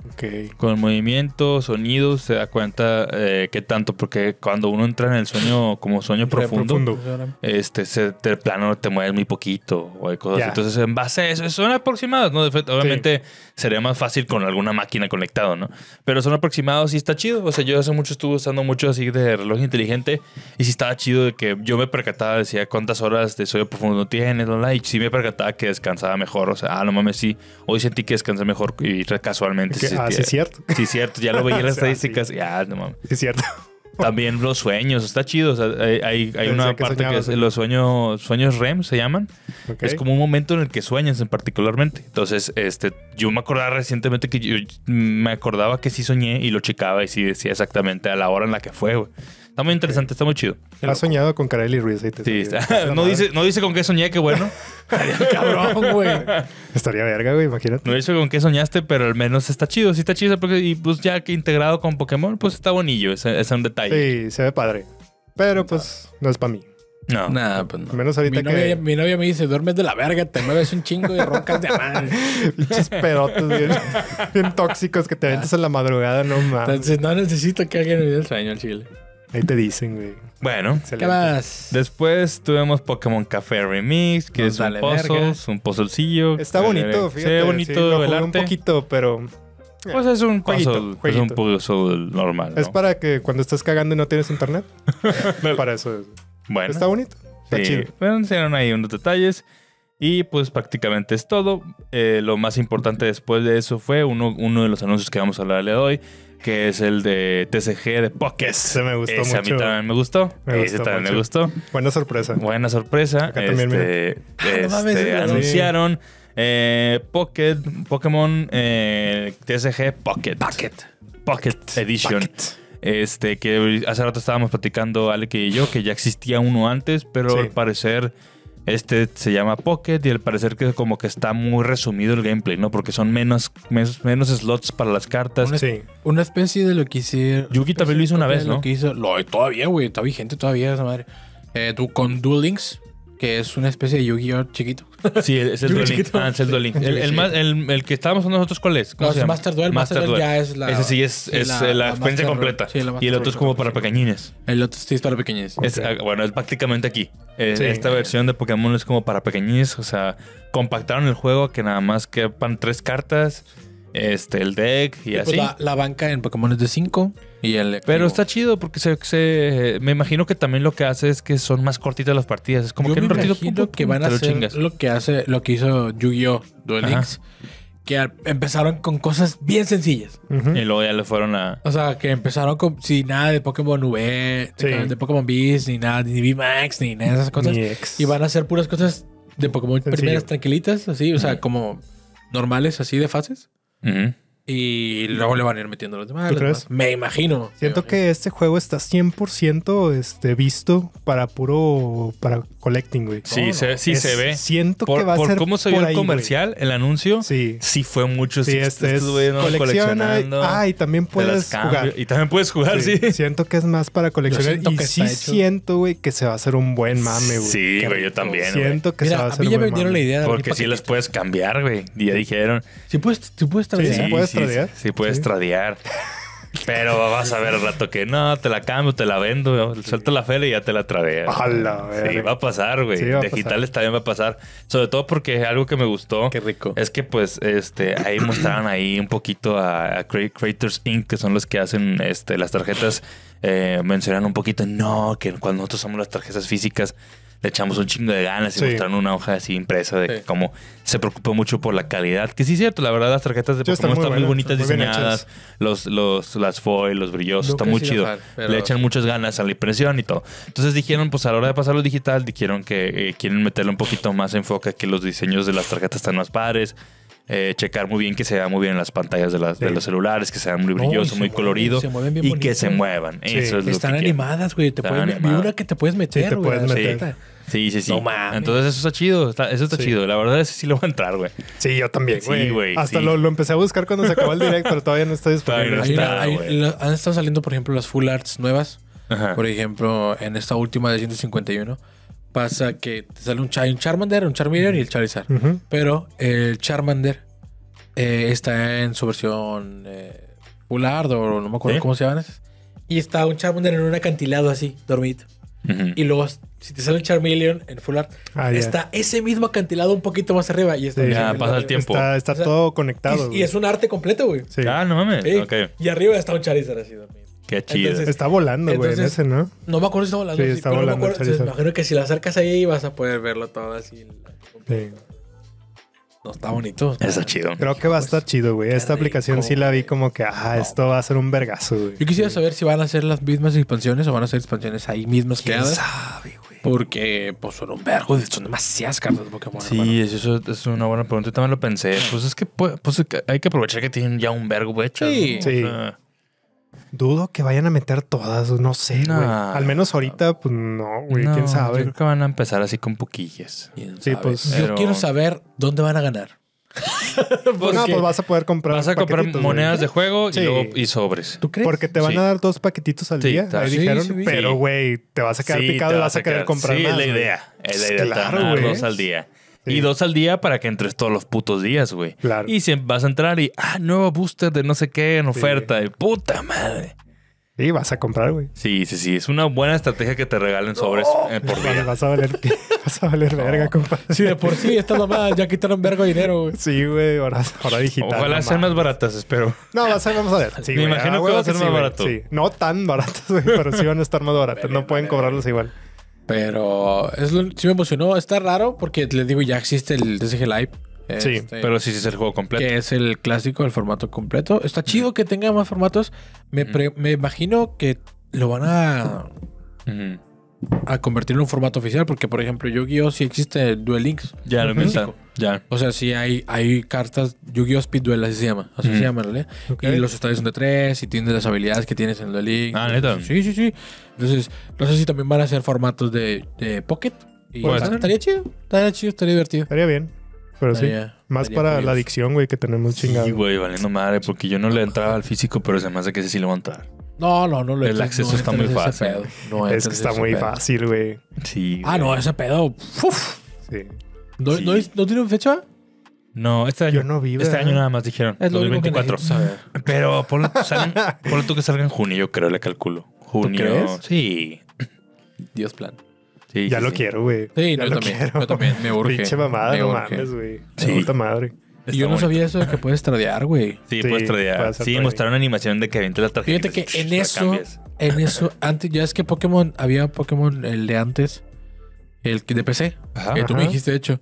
Ok. Con el movimiento, sonidos, se da cuenta qué tanto, porque cuando uno entra en el sueño, como sueño profundo, de plano te mueves muy poquito o hay cosas. Ya. Entonces, en base a eso, son aproximados, ¿no? Obviamente sería más fácil con alguna máquina conectado, ¿no? Pero son aproximados y está chido. O sea, yo hace mucho estuve usando mucho así de reloj inteligente y sí estaba chido de que yo me percataba, decía cuántas horas de sueño profundo tienes, bla, y sí me percataba que descansaba mejor. O sea, no mames, sí. Hoy sentí que descansé mejor y casualmente. Sí, es cierto. Sí, cierto. Ya lo veía en las O sea, estadísticas. sí. Ya, no mames. Sí, es cierto. También los sueños. Está chido. O sea, hay una que parte que es soñabas, los sueños REM se llaman. Ok. Es como un momento en el que sueñas en particularmente. Entonces, yo me acordaba recientemente que yo me acordaba que sí soñé y lo checaba y sí decía exactamente a la hora en la que fue, güey. Está muy interesante, está muy chido. Has soñado con Kareli Ruiz. Ahí te Sí, salió. está. No dice con qué soñé, qué bueno. Cabrón, güey. Estaría verga, güey, imagínate. No dice con qué soñaste, pero al menos está chido. Sí está chido porque, y pues ya que integrado con Pokémon, pues está bonillo. Es un detalle. Sí, se ve padre. Pero pues no es para mí. No. Nah, pues no. Menos ahorita Mi novia me dice, duermes de la verga, te mueves un chingo y roncas de madre. Pinches pedotes bien tóxicos que te aventas en la madrugada, no mames. Entonces no necesito que alguien me dé el sueño al chile. Ahí te dicen, güey. Bueno. Excelente. ¿Qué más? Después tuvimos Pokémon Café Remix, que Nos es un vale puzzle, verga. un puzzlecillo. Está bonito, fíjate. Se ve bonito sí, lo el jugué arte. un poquito, pero Pues es un Jueguito, puzzle. jueguito. Es un puzzle normal, ¿no? es para que cuando estés cagando y no tienes internet. Para eso es. Bueno. Está bonito. Está Sí, chido. bueno, enseñaron ahí unos detalles. Y pues prácticamente es todo. Lo más importante después de eso fue uno de los anuncios que vamos a hablar de hoy, que es el de TCG de Pocket. Ese me gustó Ese a mí mucho. también me gustó. Me Ese gustó también me mucho. gustó. Buena sorpresa. Buena sorpresa. Acá también, no mames, Anunciaron Pokémon TCG Pocket. Pocket Edition. Que hace rato estábamos platicando Alec y yo que ya existía uno antes, pero Sí. al parecer se llama Pocket y al parecer que como que está muy resumido el gameplay, ¿no? Porque son menos slots para las cartas. Sí. Una especie de lo que hicieron. Yugi también lo hizo una vez, Lo ¿no? que hizo, todavía, güey, está vigente todavía esa madre. Con Duel Links, que es una especie de Yu-Gi-Oh chiquito. Sí, es el Yugi Duel Link. chiquito. Es el Duel Link. Sí, el que estábamos con nosotros, ¿cuál es? ¿Cómo No, se es llama? Master Duel. Master Duel ya es la... Ese sí es la experiencia Master completa. Duel. Sí, la Master Y el otro Duel es como para completa. pequeñines. El otro sí es para pequeños. Bueno, es prácticamente aquí. Sí. Esta versión de Pokémon es como para pequeñines. O sea, compactaron el juego que nada más quepan 3 cartas. El deck y Pues así. la banca en Pokémon es de 5 y el... Pero está chido porque me imagino que también lo que hace es que son más cortitas las partidas. Es como Yo que en me un ratito imagino pum, pum, que pum, van a te lo hacer chingas. lo que hizo Yu-Gi-Oh! Duel Ajá. Links. Que empezaron con cosas bien sencillas. Ujú. Y luego ya le fueron a... O sea, que empezaron sin nada de Pokémon V, Sí. de Pokémon Beast, ni nada, ni VMAX, ni nada de esas cosas. Mi ex. Y van a hacer puras cosas de Pokémon Sencillo. primeras tranquilitas, así, o sea, como normales, así de fases. Ujú. Y luego le van a ir metiendo los demás. ¿Tú los crees? demás. Me imagino. Siento que este juego está 100% visto para collecting, güey. Sí, se ve. Siento que va a Por ser cómo se vio por el ahí, comercial, el anuncio, güey. Sí. sí fue mucho. Sí, este es colecciona. Y también te las puedes cambio. jugar. Y también puedes jugar, sí. Siento que es más para coleccionar. siento Y que sí está hecho. siento, güey, que se va a hacer un buen mame, güey. Sí, Qué güey, yo rico. también, Siento que se va Mira, a a hacer mí un ya me buen dieron la mame. idea de Porque sí las puedes cambiar, güey. Ya dijeron. Sí puedes traer. Sí, puedes tradear. Sí, puedes Sí. tradear. Pero vas a ver al rato que no, te la cambio, te la vendo, suelto la feria y ya te la tradeas. A la Sí, verga. va a pasar, güey. Sí, va a Digitales también va a pasar. Sobre todo porque algo que me gustó Qué rico. es que, pues, ahí mostraron ahí un poquito a Creators Inc., que son los que hacen las tarjetas. Mencionan un poquito, no, que cuando nosotros usamos las tarjetas físicas le echamos un chingo de ganas y Sí. mostraron una hoja así impresa de Sí. cómo se preocupó mucho por la calidad. Que sí es cierto, la verdad, las tarjetas de Sí, están Pokémon muy están muy buenas, bonitas están muy bien diseñadas. Las foil, los brillosos, Nunca está muy he sido chido. fan, pero Le echan sí. muchas ganas a la impresión y todo. Entonces dijeron, pues a la hora de pasarlo digital, dijeron que quieren meterle un poquito más enfoque, que los diseños de las tarjetas están más padres. Checar muy bien que se vea muy bien en las pantallas de los celulares, que sea muy brilloso, muy colorido se mueven bien y bonito. que se muevan. Sí. Eso es lo Están que quieren. animadas, güey. Están Vi animadas. una que te puedes meter, Sí, te güey, puedes a la meter. tarjeta. Sí, sí, sí. No mames. Entonces eso está chido. Eso está Sí. chido. La verdad es que sí lo va a entrar, güey. Sí, yo también, Sí, güey. güey, Hasta sí. lo empecé a buscar cuando se acabó el direct, pero todavía no está disponible. Todavía no está. güey. Han estado saliendo, por ejemplo, las full arts nuevas. Ajá. Por ejemplo, en esta última de 151 pasa que te sale un Charmander, un Charmeleon y el Charizard. Ujú. Pero el Charmander está en su versión Full Art o no me acuerdo cómo se llaman esas. Y está un Charmander en un acantilado así, dormido. Y luego, si te sale un Charmeleon en Full Art, está ese mismo acantilado un poquito más arriba. Y está ya pasa el tiempo. Está todo conectado. Y es un arte completo, güey. Sí. Ah, no mames. Sí. Ok. Y arriba está un Charizard así dormido. Qué chido. Entonces, Está volando, güey, en ese, ¿no? No me acuerdo si está volando. Sí, está pero volando no me acuerdo. Charizard. Me imagino que si lo acercas ahí vas a poder verlo todo así. Sí. No, está bonito. Está chido. Creo que va a estar chido, güey. Esta rico, aplicación sí la vi güey. como que, esto va a ser un vergazo, güey. Yo quisiera saber si van a ser las mismas expansiones o van a ser expansiones ahí mismas ¿Quién creadas. sabe, güey? Porque, pues, son un vergo. Son demasiadas cartas de Pokémon. hermano. Sí, eso es una buena pregunta. Yo también lo pensé. Pues es que hay que aprovechar que tienen ya un vergo hecho. Sí. ¿no? Sí. O sea, Dudo que vayan a meter todas, no sé, No. güey. Al menos ahorita, pues no, güey. no, ¿Quién Yo sabe? creo que van a empezar así con poquillas. ¿Quién Sí, sabe? pues, Yo pero- quiero saber dónde van a ganar. No, pues vas a poder comprar Vas a comprar paquetitos, güey. monedas de juego Sí. y sobres. ¿Tú crees? Porque te van Sí. a dar 2 paquetitos al Sí, día, está. ahí Sí, dijeron. sí, vi. Pero, Sí. güey, te vas a quedar Sí, picado te y vas a querer comprar sí, más. es la güey. idea. Es la idea. Claro, Te van a dar güey. 2 al día. Sí. Y 2 al día para que entres todos los putos días, güey. Claro. Y si vas a entrar y, nuevo booster de no sé qué en Sí. oferta. Y puta madre. Sí, vas a comprar, güey. Sí. Es una buena estrategia que te regalen sobres por día. Vas a valer verga, compadre. Sí, de por sí, estas mamadas ya quitaron vergo de dinero, güey. Sí, güey, ahora digital. Ojalá no sean mames. más baratas, espero. No, vamos a ver. Sí, Me güey, imagino que huevo va a ser sí, más güey. barato. Sí, no tan baratas, güey, pero sí van a estar más baratas. No pueden cobrarlos igual. Pero sí me emocionó. Está raro porque les digo, ya existe el TCG Live. Sí, Pero sí es el juego completo. Que es el clásico, el formato completo. Está chido que tenga más formatos. Me imagino que lo van Ujú. a convertir en un formato oficial. Porque, por ejemplo, Yu-Gi-Oh! Sí existe Duel Links. Ya lo inventan. Ya. O sea, sí hay cartas Yu-Gi-Oh! Speed Duel, así se llama. Así se llama, ¿no? Ok. Y los estadios son de 3 y tienes las habilidades que tienes en Duel Links. Ah, ¿neta? Sí. Entonces, no sé si también van a hacer formatos de Pocket. Y Puede ser. estaría chido, estaría divertido. Estaría bien. Pero sí. Más estaría para curioso. la adicción, güey, que tenemos chingado. Sí, güey, valiendo madre, porque yo no le entraba al físico, pero se me hace que ese sí le va a entrar. No. El entres, acceso está muy entres ese fácil. pedo. No Es entres que está ese muy pedo. fácil, güey. Sí. Ah, no, ese pedo. Uf. Sí. ¿No, Sí. ¿no tiene fecha? No, este año. Yo no vi, Este ¿verdad? año nada más dijeron. Es lo único que 2024. necesito saber. Pero ponle tú que salga en junio, yo creo, le calculo. Junio. crees? Sí. Dios plan. Sí, Ya sí, lo sí. quiero, güey. Sí, Ya yo lo también. quiero. Yo también. Me urge. Pinche mamada, Me no urge. mames, güey. Sí. Puta madre. Está Y yo no bonito. sabía eso de que puedes tradear, güey. Sí, Sí, puedes tradear. puede ser Sí, trading. mostraron animación de que aviente la tarjeta. Fíjate que en eso, antes, ya es que había Pokémon, el de antes, el de PC, Ajá. que tú me Ajá. dijiste, de hecho,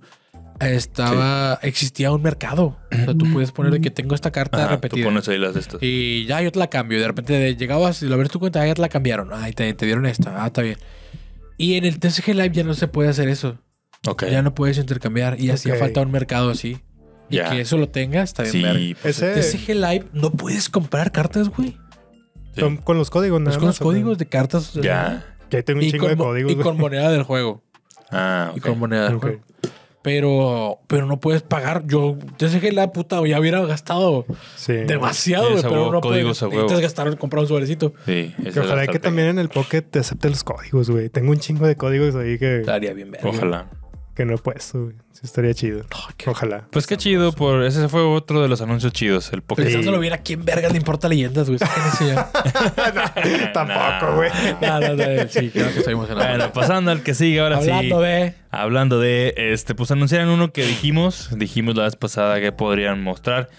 existía un mercado. O sea, tú puedes poner de que tengo esta carta Ajá, tú repetida. pones ahí las de estas. Y ya yo te la cambio. De repente llegabas y lo abres tu cuenta, ya te la cambiaron. Ay, te dieron esta. Está bien. Y en el TCG Live ya no se puede hacer eso. Ok. Ya no puedes intercambiar. Y hacía Ok. falta un mercado así. Y Ya. que eso lo tenga, está bien. Sí, verga. pues, Ese TCG Live no puedes comprar cartas, güey. sí. con los códigos, nada Es con los más, ¿o qué? códigos de cartas. Ya. Que ahí tengo un Y chingo con, de códigos, y güey. con moneda del juego. Ah, Y ok. con moneda del Ok. juego. Pero no puedes pagar. Yo sé la puta ya hubiera gastado Sí. demasiado, güey. Tienes a Pero huevo no códigos puedes. a huevo. Necesitas gastar, comprar un sobrecito. Sí, esa Que es la ojalá que estrategia. también en el Pocket te acepte los códigos, güey. Tengo un chingo de códigos ahí que Estaría bien verga. Ojalá. no he puesto, güey. Sí, estaría chido. Ojalá. Pues qué chido, ese fue otro de los anuncios chidos, el Pokémon. Pensándolo bien, ¿a quién verga le importa leyendas, güey? ¿Quién es ella? Tampoco, güey. No, sí, claro que estoy emocionado. Bueno, pasando al que sigue, ahora Hablando sí. de... Hablando de, pues anunciaron uno que dijimos la vez pasada que podrían mostrar.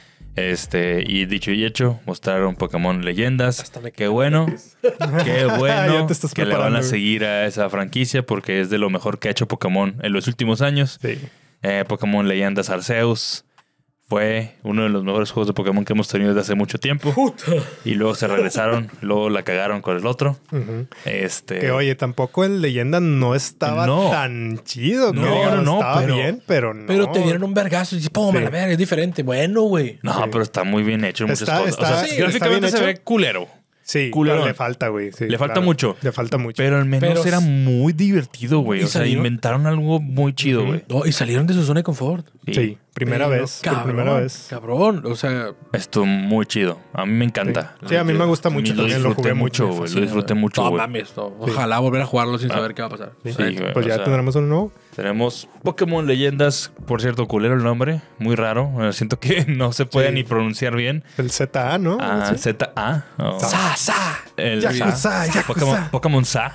Y dicho y hecho, mostraron Pokémon Leyendas. Hasta me Qué bueno, qué bueno Ya te estás que le van a preparando, güey. seguir a esa franquicia porque es de lo mejor que ha hecho Pokémon en los últimos años. Sí. Pokémon Leyendas Arceus fue uno de los mejores juegos de Pokémon que hemos tenido desde hace mucho tiempo. Y luego se regresaron, luego la cagaron con el otro. Ujú. Que Que oye, tampoco el Leyenda no estaba No. tan chido. No, que digamos. no, Estaba pero- bien, pero no. Pero te dieron un vergazo y dices, ¡pum! Sí. La verga, es diferente. Bueno, güey. No, Sí. pero está muy bien hecho en muchas Está- cosas. está- o sea, sí, gráficamente está se bien ve culero. Sí, culerón. pero le falta, güey. Sí, Le falta mucho. Le falta mucho. Pero al menos Pero- era muy divertido, güey. ¿Y O sea, salieron? inventaron algo muy chido, güey. No, y salieron de su zona de confort. Sí. Primera Pero, vez. Por primera vez. Cabrón, o sea... Estuvo muy chido. A mí me encanta. Sí, a mí me gusta mucho. Lo También lo disfruté jugué mucho, mucho. güey. Lo disfruté mucho, No güey. mames, no. Ojalá volver a jugarlo sin saber qué va a pasar. Sí, güey, pues o ya sea, tendremos uno nuevo. Tenemos Pokémon Leyendas. Por cierto, culero el nombre. Muy raro. Siento que no se puede Sí. ni pronunciar bien. El ZA, ¿no? Ah, ¿Sí? ZA. Oh. ¡Sa! El Yakuza, Yakuza. Pokémon Sa.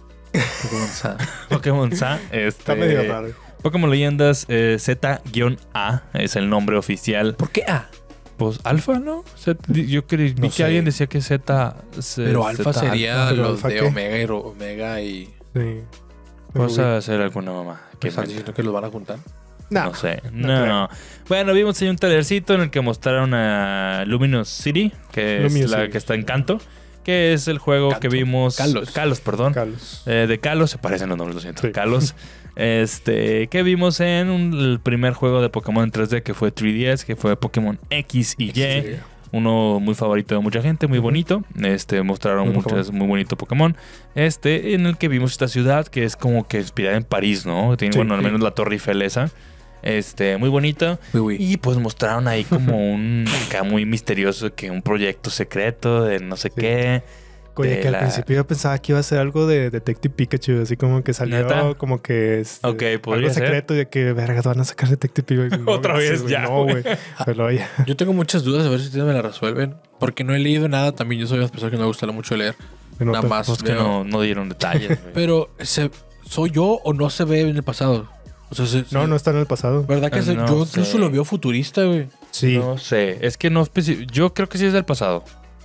Pokémon Sa. Está medio raro. Pokémon Leyendas Z-A es el nombre oficial. ¿Por qué A? Pues Alfa, ¿no? Yo vi No que sé. alguien decía que Z. Pero Alfa Z sería ¿Pero los Alfa de qué? Omega y... Sí. Vamos a hacer alguna mamá. ¿Qué Que estás diciendo que los van a juntar? No, no sé. no No. creo. Bueno, vimos ahí un trailercito en el que mostraron a Luminous City, que es Luminous la City. que está en Canto, que es el juego Kanto. que vimos. Kalos. Perdón. Carlos. De Kalos, se parecen los nombres, lo siento. Sí. Kalos. Que vimos en el primer juego de Pokémon en 3D que fue 3DS, que fue Pokémon X y Y. Sí. Uno muy favorito de mucha gente, muy bonito. Mostraron Muy muchos, muy bonito Pokémon. En el que vimos esta ciudad que es como que inspirada en París, ¿no? Tiene, Sí. bueno, al menos la Torre Eiffel esa. Muy bonita. Y pues mostraron ahí como un acá muy misterioso, que un proyecto secreto de no sé Sí. qué. Oye, de que al la- principio yo pensaba que iba a ser algo de Detective Pikachu, así como que salió ¿Neta? como que Ok, podría algo ser. secreto de que vergas van a sacar Detective Pikachu. No, Otra gracias, vez, güey. ya, No, güey. güey. Pero ya. Yo tengo muchas dudas a ver si ustedes me las resuelven. Porque no he leído nada. También yo soy de las personas que no me gusta mucho leer. No, Nada pues, más. Pues que veo. no dieron detalles. güey. Pero, ¿soy yo o no se ve en el pasado? O sea, no está en el pasado. ¿Verdad que No yo sé. incluso lo veo futurista, güey? Sí, No sé. Es que no yo creo que sí es del pasado.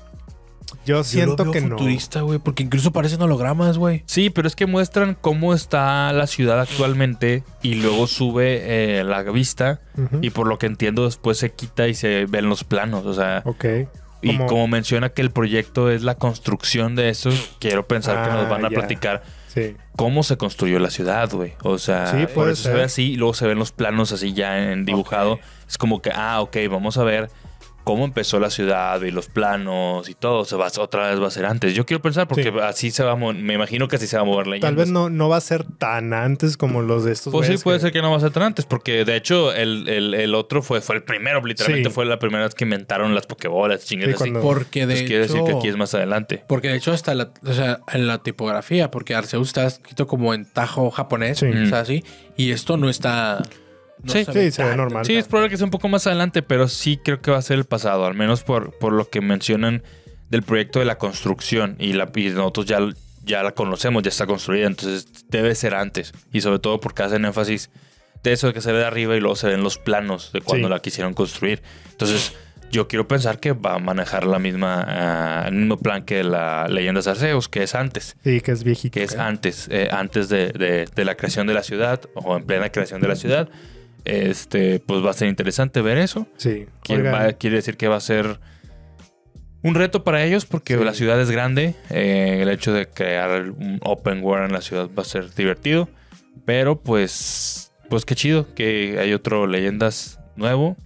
yo siento Yo lo veo que no. futurista, güey. Porque incluso parecen hologramas, güey. Sí, pero es que muestran cómo está la ciudad actualmente y luego sube la vista Ujú. y por lo que entiendo después se quita y se ven los planos. O sea, Ok. y como menciona que el proyecto es la construcción de eso, quiero pensar que nos van a ya. platicar Sí. cómo se construyó la ciudad, güey. O sea, Sí, por puede eso se ser. ve así y luego se ven los planos así ya en dibujado. Ok. Es como que, ok, vamos a ver cómo empezó la ciudad y los planos y todo. Otra vez va a ser antes. Yo quiero pensar porque Sí. así se va a me imagino que así se va a mover la Tal vez no va a ser tan antes como los de estos. Pues sí, güeyes puede que- ser que no va a ser tan antes, porque de hecho el otro fue el primero, literalmente Sí. fue la primera vez que inventaron las pokebolas, chingues Sí, así. cuando- Porque de Pues quiere decir hecho... que aquí es más adelante. Porque de hecho hasta en la tipografía, porque Arceus está escrito como en tajo japonés, Sí. o sea, así, y esto no está... no Sí, sí, se ve tan- normal. Sí, es probable que sea un poco más adelante, pero sí creo que va a ser el pasado, al menos por lo que mencionan del proyecto de la construcción y nosotros ya la conocemos, ya está construida, entonces debe ser antes. Y sobre todo porque hacen énfasis de eso de que se ve de arriba y luego se ven los planos de cuando Sí. la quisieron construir. Entonces yo quiero pensar que va a manejar el mismo plan que la Leyendas Arceus, que es antes. Sí, que es viejito. Que es antes de la creación de la ciudad o en plena creación de la ciudad. Pues va a ser interesante ver eso. Sí. Quiere decir que va a ser un reto para ellos porque Sí. la ciudad es grande. El hecho de crear un open world en la ciudad va a ser divertido. Pero pues qué chido que hay otro Leyendas nuevo.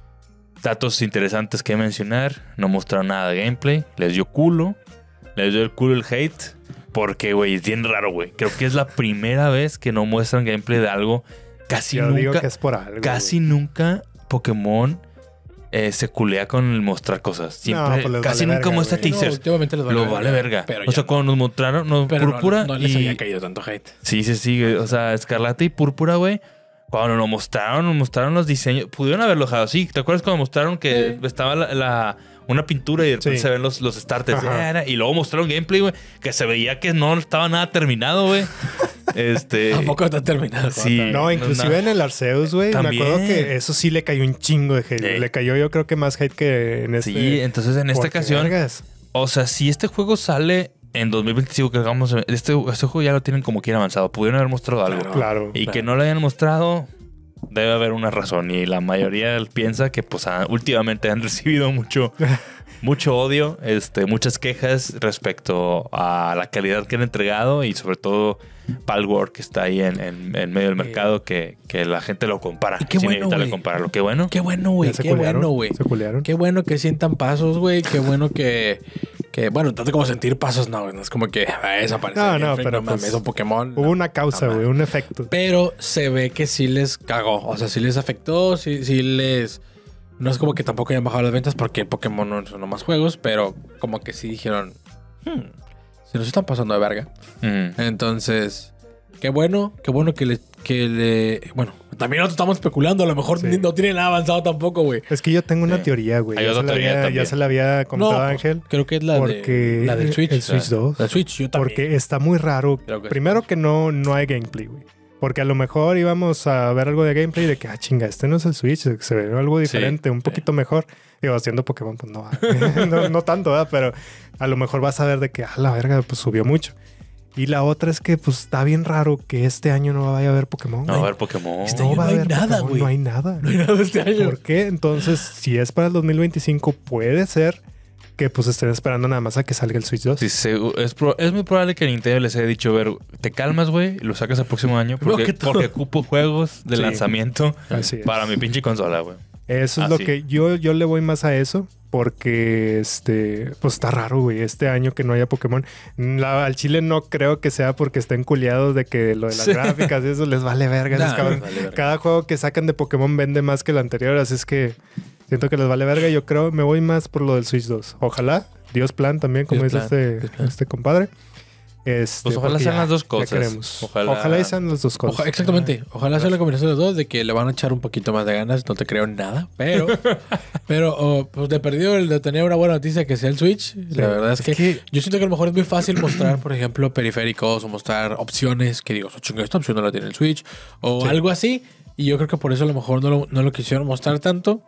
Datos interesantes que mencionar. No mostraron nada de gameplay. Les dio culo. Les dio el culo el hate. Porque, güey, es bien raro, güey. Creo que es la primera vez que no muestran gameplay de algo. Casi Yo digo nunca. que es por algo. Casi nunca Pokémon se culea con el mostrar cosas. Siempre, pues les casi vale nunca verga, muestra güey. No, teasers. últimamente les Lo vale verga. Pero O sea, cuando nos mostraron pero Púrpura no les y... había caído tanto hate. Sí, güey. O sea, Escarlata y Púrpura, güey. Cuando nos mostraron los diseños. Pudieron haberlo dejado así. ¿Te acuerdas cuando mostraron que estaba una pintura y de repente Sí. se ven los starters? Ajá. Y luego mostraron gameplay, güey. Que se veía que no estaba nada terminado, güey. Tampoco está terminado. Sí. No, inclusive no. en el Arceus, güey. Me También. acuerdo que eso sí le cayó un chingo de hate. Sí. Le cayó yo creo que más hate que en este. Sí, entonces en esta Porque, ocasión... vergas. O sea, si este juego sale en 2025, que hagamos... Este juego ya lo tienen como que ir avanzado. Pudieron haber mostrado algo. Claro. Y que no lo hayan mostrado, debe haber una razón. Y la mayoría piensa que pues últimamente han recibido mucho odio, muchas quejas respecto a la calidad que han entregado y sobre todo Palworld, que está ahí en medio del mercado, que la gente lo compara. Y qué sin bueno, evitarle güey. compararlo. Qué bueno. Qué bueno, güey. Ya se Qué culearon, bueno, güey. Se culearon. Qué bueno que sientan pasos, güey. Qué bueno que Que, bueno, tanto como sentir pasos, no es como que desaparece. No, pero mames, pues, es un Pokémon. Hubo una causa, güey, un efecto. Pero se ve que sí les cagó. O sea, sí les afectó, sí les... No es como que tampoco hayan bajado las ventas porque Pokémon no son más juegos, pero como que sí dijeron, se nos están pasando de verga. Entonces, qué bueno que le... Bueno, también nosotros estamos especulando, a lo mejor no tiene nada avanzado tampoco, güey. Es que yo tengo una teoría, güey. Ya se la había comentado a Ángel. Creo que es la del Switch. El Switch 2. La Switch, yo también. Porque está muy raro. Primero que no hay gameplay, güey. Porque a lo mejor íbamos a ver algo de gameplay de que, chinga, este no es el Switch, se ve algo diferente, un poquito mejor. Digo, haciendo Pokémon, pues no tanto, ¿verdad? Pero a lo mejor vas a ver de que, la verga, pues subió mucho. Y la otra es que, pues, está bien raro que este año no vaya a haber Pokémon. No va a haber Pokémon. Este año no hay nada, güey. No hay nada. No hay nada este año. ¿Por qué? Entonces, si es para el 2025, puede ser que pues estén esperando nada más a que salga el Switch 2. Sí, es muy probable que Nintendo les haya dicho, ver, te calmas, güey, y lo sacas el próximo año porque ocupo juegos de lanzamiento para mi pinche consola, güey. Eso es lo que yo le voy más a eso. Porque pues está raro, güey. Este año que no haya Pokémon. Al chile no creo que sea porque estén culiados de que lo de las gráficas y eso les vale verga. Vale verga. Cada juego que sacan de Pokémon vende más que el anterior. Así es que siento que les vale verga. Yo creo, me voy más por lo del Switch 2. Ojalá. Dios plan también, como dice este compadre. Pues ojalá sean las dos cosas. Ojalá sean las dos cosas. Exactamente. Ojalá sea la combinación de los dos, de que le van a echar un poquito más de ganas. No te creo nada. Pero pues de perdido el de tener una buena noticia que sea el Switch. Sí. La verdad es que yo siento que a lo mejor es muy fácil mostrar, por ejemplo, periféricos o mostrar opciones que digo, chinga, esta opción no la tiene el Switch o algo así. Y yo creo que por eso a lo mejor no lo quisieron mostrar tanto.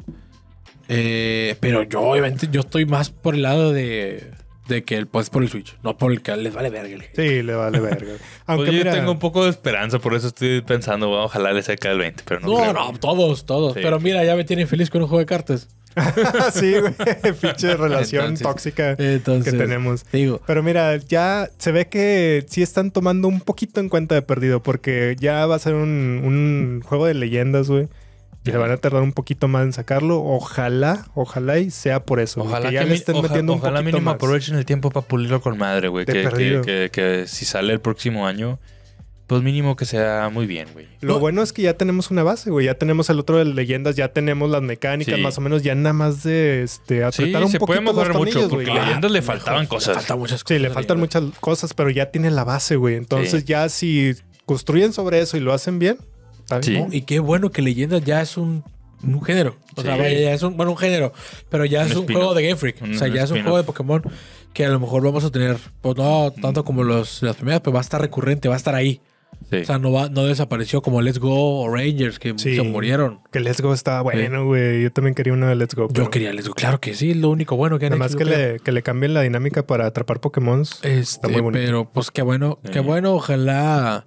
Pero yo obviamente estoy más por el lado de que pues por el Switch, no por el que les vale verga. Sí, le vale verga. Aunque pues yo tengo un poco de esperanza, por eso estoy pensando, ojalá le saque el 20, pero no creo. No, todos. Sí. Pero mira, ya me tienen feliz con un juego de cartas. Sí, güey. Pinche relación tóxica que tenemos. Digo. Pero mira, ya se ve que sí están tomando un poquito en cuenta de perdido, porque ya va a ser un juego de leyendas, güey. Y le van a tardar un poquito más en sacarlo. Ojalá y sea por eso. Ojalá que ya le estén metiendo un poquito más. Ojalá mínimo aprovechen el tiempo para pulirlo con madre, güey. Que si sale el próximo año, pues mínimo que sea muy bien, güey. Lo bueno es que ya tenemos una base, güey. Ya tenemos el otro de leyendas, ya tenemos las mecánicas, más o menos. Ya nada más de apretar un poquito. Se puede mejorar mucho, porque güey. Leyendas le faltaban cosas. Le faltan muchas cosas. Sí, le faltan muchas cosas, pero ya tiene la base, güey. Entonces ya si construyen sobre eso y lo hacen bien. Sí. Y qué bueno que Leyendas ya es un género. O sea, ya es un género. Pero ya es un juego de Game Freak. O sea, ya es un juego de Pokémon que a lo mejor vamos a tener, pues no tanto como las primeras, pero va a estar recurrente, va a estar ahí. Sí. O sea, no desapareció como Let's Go o Rangers que se murieron. Que Let's Go estaba bueno, güey. Yo también quería una de Let's Go. Yo quería Let's Go, claro que sí, lo único bueno que han hecho. Además que le cambien la dinámica para atrapar Pokémon. Está muy bonito. Pero pues qué bueno, ojalá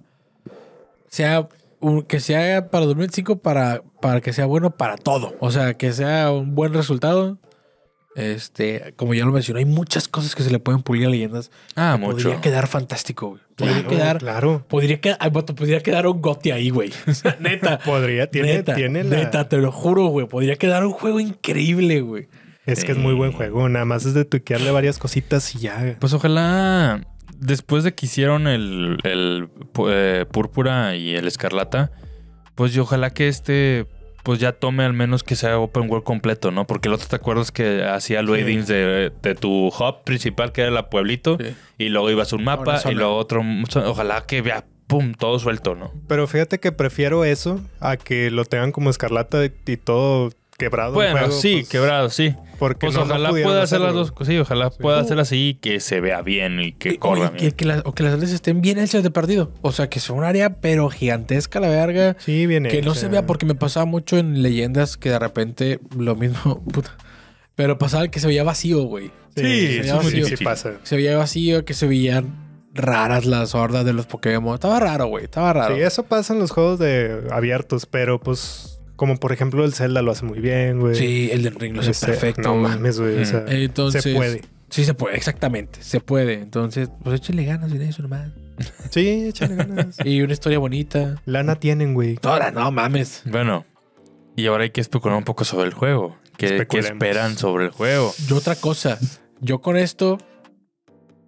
que sea para 2025 para que sea bueno para todo. O sea, que sea un buen resultado. Como ya lo mencioné, hay muchas cosas que se le pueden pulir a Leyendas. Mucho. Podría quedar fantástico, güey. Podría quedar un GOTY ahí, güey. O sea, neta. Neta, te lo juro, güey. Podría quedar un juego increíble, güey. Es que es muy buen juego. Nada más es de tuiquearle varias cositas y ya. Pues ojalá... Después de que hicieron el Púrpura y el Escarlata, pues yo ojalá que pues ya tome al menos que sea open world completo, ¿no? Porque el otro, ¿te acuerdas que hacía loadings de tu hub principal, que era el pueblito? Sí. Y luego ibas a un mapa y luego otro... Ojalá que vea, pum, todo suelto, ¿no? Pero fíjate que prefiero eso a que lo tengan como Escarlata y todo... quebrado. Bueno, juego, sí, pues, quebrado, sí. Porque pues ojalá pueda hacer las dos cosas. Sí, ojalá pueda hacer así y que se vea bien y que corra bien. Que las áreas estén bien hechas de partido. O sea, que sea un área, pero gigantesca la verga. Sí, bien que hecha. No se vea, porque me pasaba mucho en Leyendas que de repente lo mismo, puta. Pero pasaba que se veía vacío, güey. Sí, sí pasa. Se veía vacío, que se veían raras las hordas de los Pokémon. Estaba raro, güey. Estaba raro. Sí, eso pasa en los juegos abiertos, pero pues... Como por ejemplo el Zelda lo hace muy bien, güey. Sí, el del Ring lo hace perfecto. No mames, güey. O sea, entonces, se puede. Sí, se puede, exactamente. Se puede. Entonces, pues échenle ganas en eso nomás. Sí, échenle ganas. Y una historia bonita. Lana tienen, güey. Toda, no mames. Bueno, y ahora hay que especular un poco sobre el juego. ¿Qué esperan sobre el juego? Yo otra cosa. Yo con esto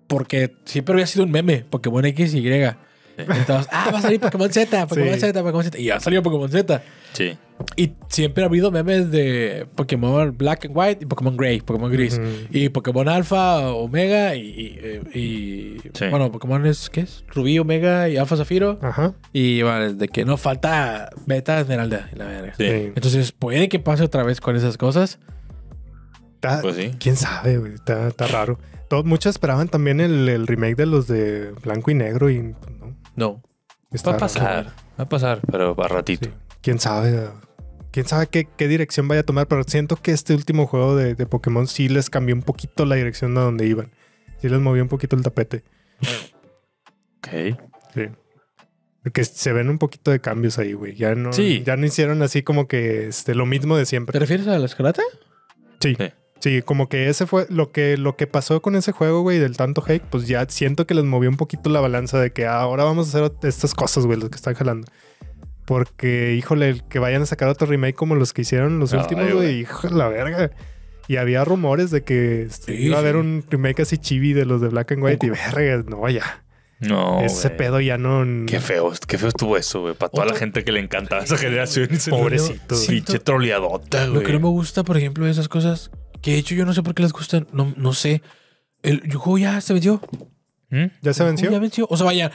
porque siempre había sido un meme, Pokémon X y Y. Entonces, va a salir Pokémon Z, Pokémon Z, Pokémon Z. Y ya salió Pokémon Z. Sí. Y siempre ha habido memes de Pokémon Black and White y Pokémon Gray, Pokémon Gris. Y Pokémon Alpha, Omega y Sí. bueno, Pokémon es, ¿qué es? Rubí, Omega y Alpha Zafiro. Ajá. Y bueno, de que no falta Beta Esmeralda y la verga. Sí. Entonces, puede que pase otra vez con esas cosas. Pues sí. ¿Quién sabe, güey? Está raro. Muchos esperaban también el remake de los de blanco y negro y pues, no. No. Está Va a raro. pasar, pero va ratito. Sí. ¿Quién sabe? ¿Quién sabe qué dirección vaya a tomar? Pero siento que este último juego de Pokémon sí les cambió un poquito la dirección a donde iban. Sí les movió un poquito el tapete. Ok. Sí. Porque se ven un poquito de cambios ahí, güey. Ya no hicieron así como que lo mismo de ¿Te siempre. refieres a la escarlata? Sí. Sí. Sí, como que ese fue lo que pasó con ese juego, güey, del tanto hate, pues ya siento que les movió un poquito la balanza de que ahora vamos a hacer estas cosas, güey, los que están jalando. Porque, híjole, que vayan a sacar otro remake como los que hicieron los últimos, güey, híjole, la verga. Y había rumores de que iba a haber un remake así chibi de los de Black and White y verga, no, ya. No, Ese güey. pedo ya no... Qué feo estuvo eso, güey. Para toda la gente que le encantaba esa generación. Pobrecito. Pinche troleadota, güey. Lo que no me gusta, por ejemplo, de esas cosas, que de hecho yo no sé por qué les gustan, no sé. El juego ya se venció. ¿Mm? ¿Ya se venció? Ya venció. O sea, vaya.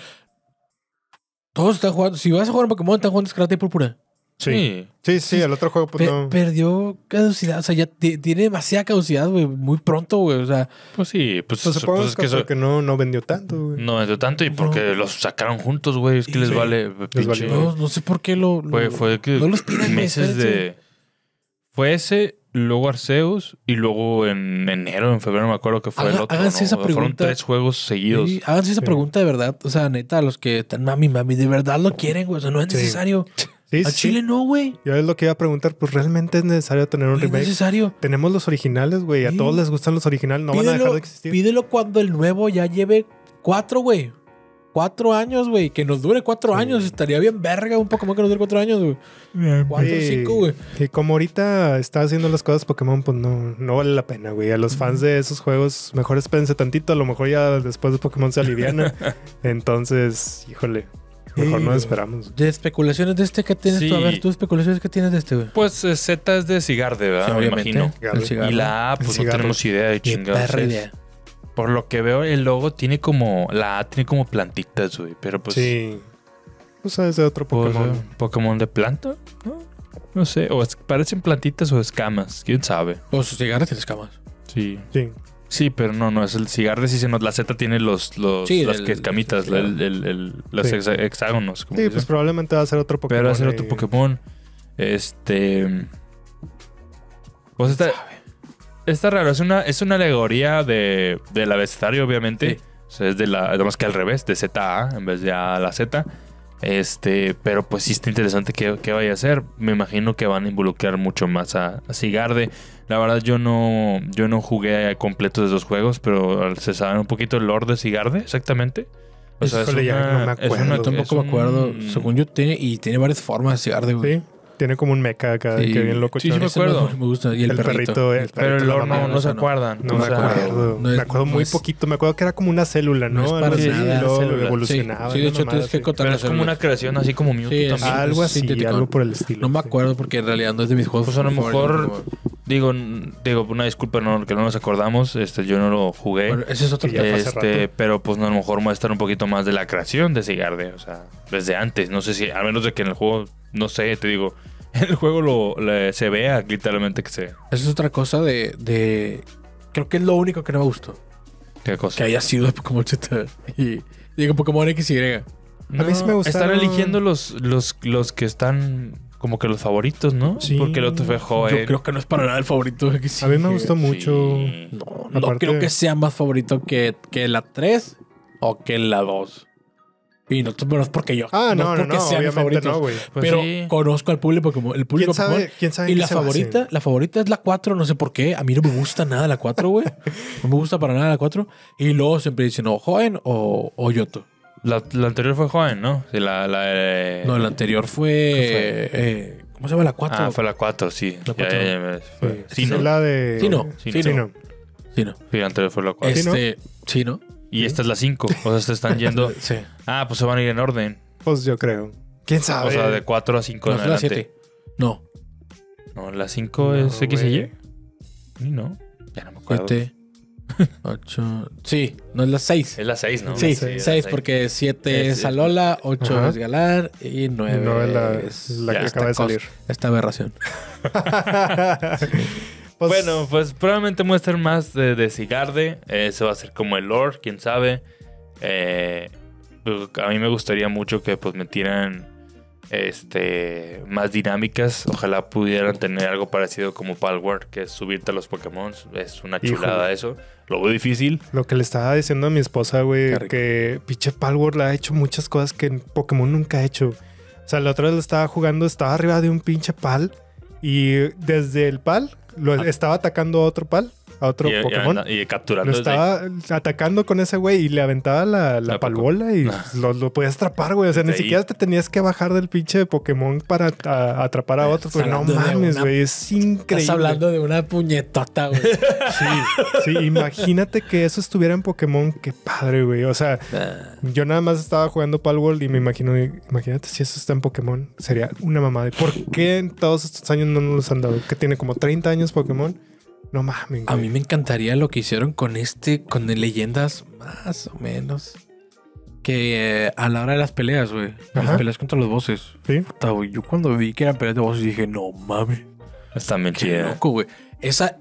Todos están jugando. Si vas a jugar a Pokémon, están jugando Escarlata y Púrpura. Sí. Sí, el otro juego pues no... Perdió caducidad. O sea, ya tiene demasiada caducidad, güey. Muy pronto, güey. O sea, Pues sí. Pues, Pues supongo pues es que que eso porque no vendió tanto, güey. no vendió tanto y porque los sacaron juntos, güey. Es que les Sí. vale. Les Pinche. valió. no sé por qué lo Fue que no los tiran, güey, meses espérense. de... Fue ese, luego Arceus y luego en enero, en febrero me acuerdo que fue el otro. Háganse ¿no? esa Fueron pregunta. 3 juegos seguidos. Sí, háganse esa Sí. pregunta de verdad. O sea, neta, a los que están mami, de verdad lo quieren, güey. O sea, no es Sí. necesario. Sí, A Chile no, güey. Yo es lo que iba a preguntar, pues realmente es necesario tener un No es remake. necesario. Tenemos los originales, güey. A Sí. todos les gustan los originales, no van a dejar de existir. Pídelo cuando el nuevo ya lleve 4, güey. 4 años, güey. Que nos dure 4 Sí. años. Estaría bien verga un Pokémon que nos dure 4 años, güey. 4 o Sí. 5, güey. Y como ahorita está haciendo las cosas Pokémon, pues no vale la pena, güey. A los fans de esos juegos, mejor espérense tantito. A lo mejor ya después de Pokémon se aliviana. Entonces, híjole, mejor no esperamos. De especulaciones de este que tienes tú. A Sí. ver, tú especulaciones que tienes de este, güey. Pues Z es de Cigarde, ¿verdad? Sí, Me obviamente. imagino. El cigarro. Y la A, El pues no cigarro. tenemos idea de Ni chingados. perra es. idea. Por lo que veo, el logo tiene como... La A tiene como plantitas, güey. Pero pues... Sí. Pues es de otro pues, Pokémon. ¿Pokémon de planta? No sé. O parecen plantitas o escamas. ¿Quién sabe? O sus cigarros tienes escamas. Sí. Sí. Sí, pero no es el cigarro. Sí, la Z tiene Sí, las el- que escamitas, los Sí. hexágonos. Como Sí, dicen. pues probablemente va a ser otro Pokémon. Pero va a ser otro ahí. Pokémon. Pues está raro. Es una alegoría del abecedario, obviamente. Sí. O sea, es además que al revés, de Z a A en vez de A a la Z. Pero pues sí está interesante qué vaya a hacer. Me imagino que van a involucrar mucho más a Sigarde. La verdad, yo no jugué completos de esos juegos, pero se sabe un poquito el lore de Sigarde, exactamente. O sea, Híjole, ya no me acuerdo. Yo tampoco me acuerdo. Según yo, tiene varias formas de cigarro, güey. Sí. Tiene como un mecha acá, Sí. que bien loco. Sí, sí me Ese acuerdo. me gusta. Y el perrito. Pero el lore no no se acuerdan. No O me sea, acuerdo. no es- me acuerdo no muy es- poquito. Me acuerdo que era como una célula, No ¿no? es Algo para así, nada, y luego célula. evolucionaba. Sí, de una hecho, mamada tienes que así. contar Pero las es como una células. creación así como Mewtwo Sí, también. Algo es así, sintético. algo por el estilo. No me sí. acuerdo porque en realidad no es de mis juegos. Pues a lo mejor, favoritos, digo, una disculpa que no nos acordamos, yo no lo jugué. Bueno, ese es otro Que ya fue hace rato. Pero pues no, a lo mejor muestran un poquito más de la creación de Sigarde, o sea, desde antes. No sé si, a menos de que en el juego, no sé, te digo, en el juego se vea literalmente que se... Esa es otra cosa de... Creo que es lo único que no me gustó. ¿Qué cosa? Que haya sido de Pokémon Z. Y digo Pokémon XY. No, A mí sí me gustaron. Están eligiendo los que están como que los favoritos, ¿no? Sí. Porque el otro fue joven. Yo creo que no es para nada el favorito de XY. A mí me gustó Sí. mucho. No Aparte- creo que sea más favorito que la 3 o que la 2. Y no, pero es porque yo. Ah, no, es porque sea mi obviamente favorito. no, güey. Pues pero sí. conozco al público como el público ¿Quién sabe y en qué la se basen? favorita es la 4, no sé por qué. A mí no me gusta nada la 4, güey. No me gusta para nada la 4. Y luego siempre dicen o Joven o Yoto. La anterior fue joven, ¿no? Sí, No, la anterior fue. ¿Cómo se llama la 4? fue la 4, sí. La Ya, cuatro. Sí, Sí, es ¿no? la de... Sí, no. Sí, Sí, Sí, no. no. Sí, no. Sí, la anterior fue la 4. ¿Sí, no? Sí, no. Y esta es la 5. O sea, se están yendo. Sí. Ah, pues se van a ir en orden. Pues yo creo. ¿Quién sabe? O sea, de 4 a 5 No, en es la adelante. 7. No. No, la 5 No, es X y Y. güey. Sí, no. Ya no me acuerdo. 7. 8. Sí, no es la 6. Es la 6, ¿no? Sí, es la 6 porque 7 es Alola, 8 Ajá. es Galar y 9 No es la ya que esta acaba de cosa, salir. esta aberración. Pues, Bueno, pues probablemente muestren más de Sigarde. Se va a hacer como el lore, quién sabe. A mí me gustaría mucho que pues metieran más dinámicas. Ojalá pudieran tener algo parecido como Palworld, que es subirte a los Pokémon. Es una chulada. Híjole. Eso. Lo veo difícil. lo que le estaba diciendo a mi esposa, güey, Qué rico. que pinche Palworld ha hecho muchas cosas que en Pokémon nunca ha hecho. O sea, la otra vez lo estaba jugando, estaba arriba de un pinche pal y desde el pal estaba atacando a otro pal, a otro Pokémon. Y capturando Lo desde estaba atacando con ese güey y le aventaba la La palbola y lo podías atrapar, güey. O sea, ni Desde ahí. siquiera te tenías que bajar del pinche Pokémon para atrapar a otro. Estás Güey. No hablando de mames, una- güey. Es increíble. Estás hablando de una puñetota, güey. Sí, imagínate que eso estuviera en Pokémon. Qué padre, güey. O sea, yo nada más estaba jugando Palworld y me imagínate si eso está en Pokémon. Sería una mamada. ¿Y por qué en todos estos años no nos los han dado? Que tiene como 30 años Pokémon. No mames, A güey. mí me encantaría lo que hicieron con leyendas más o menos. Que a la hora de las peleas, güey. Las Ajá. peleas contra los bosses. Sí. Puta, güey, yo cuando vi que eran peleas de bosses dije, no mames. Está bien Qué chida. loco, güey. Esa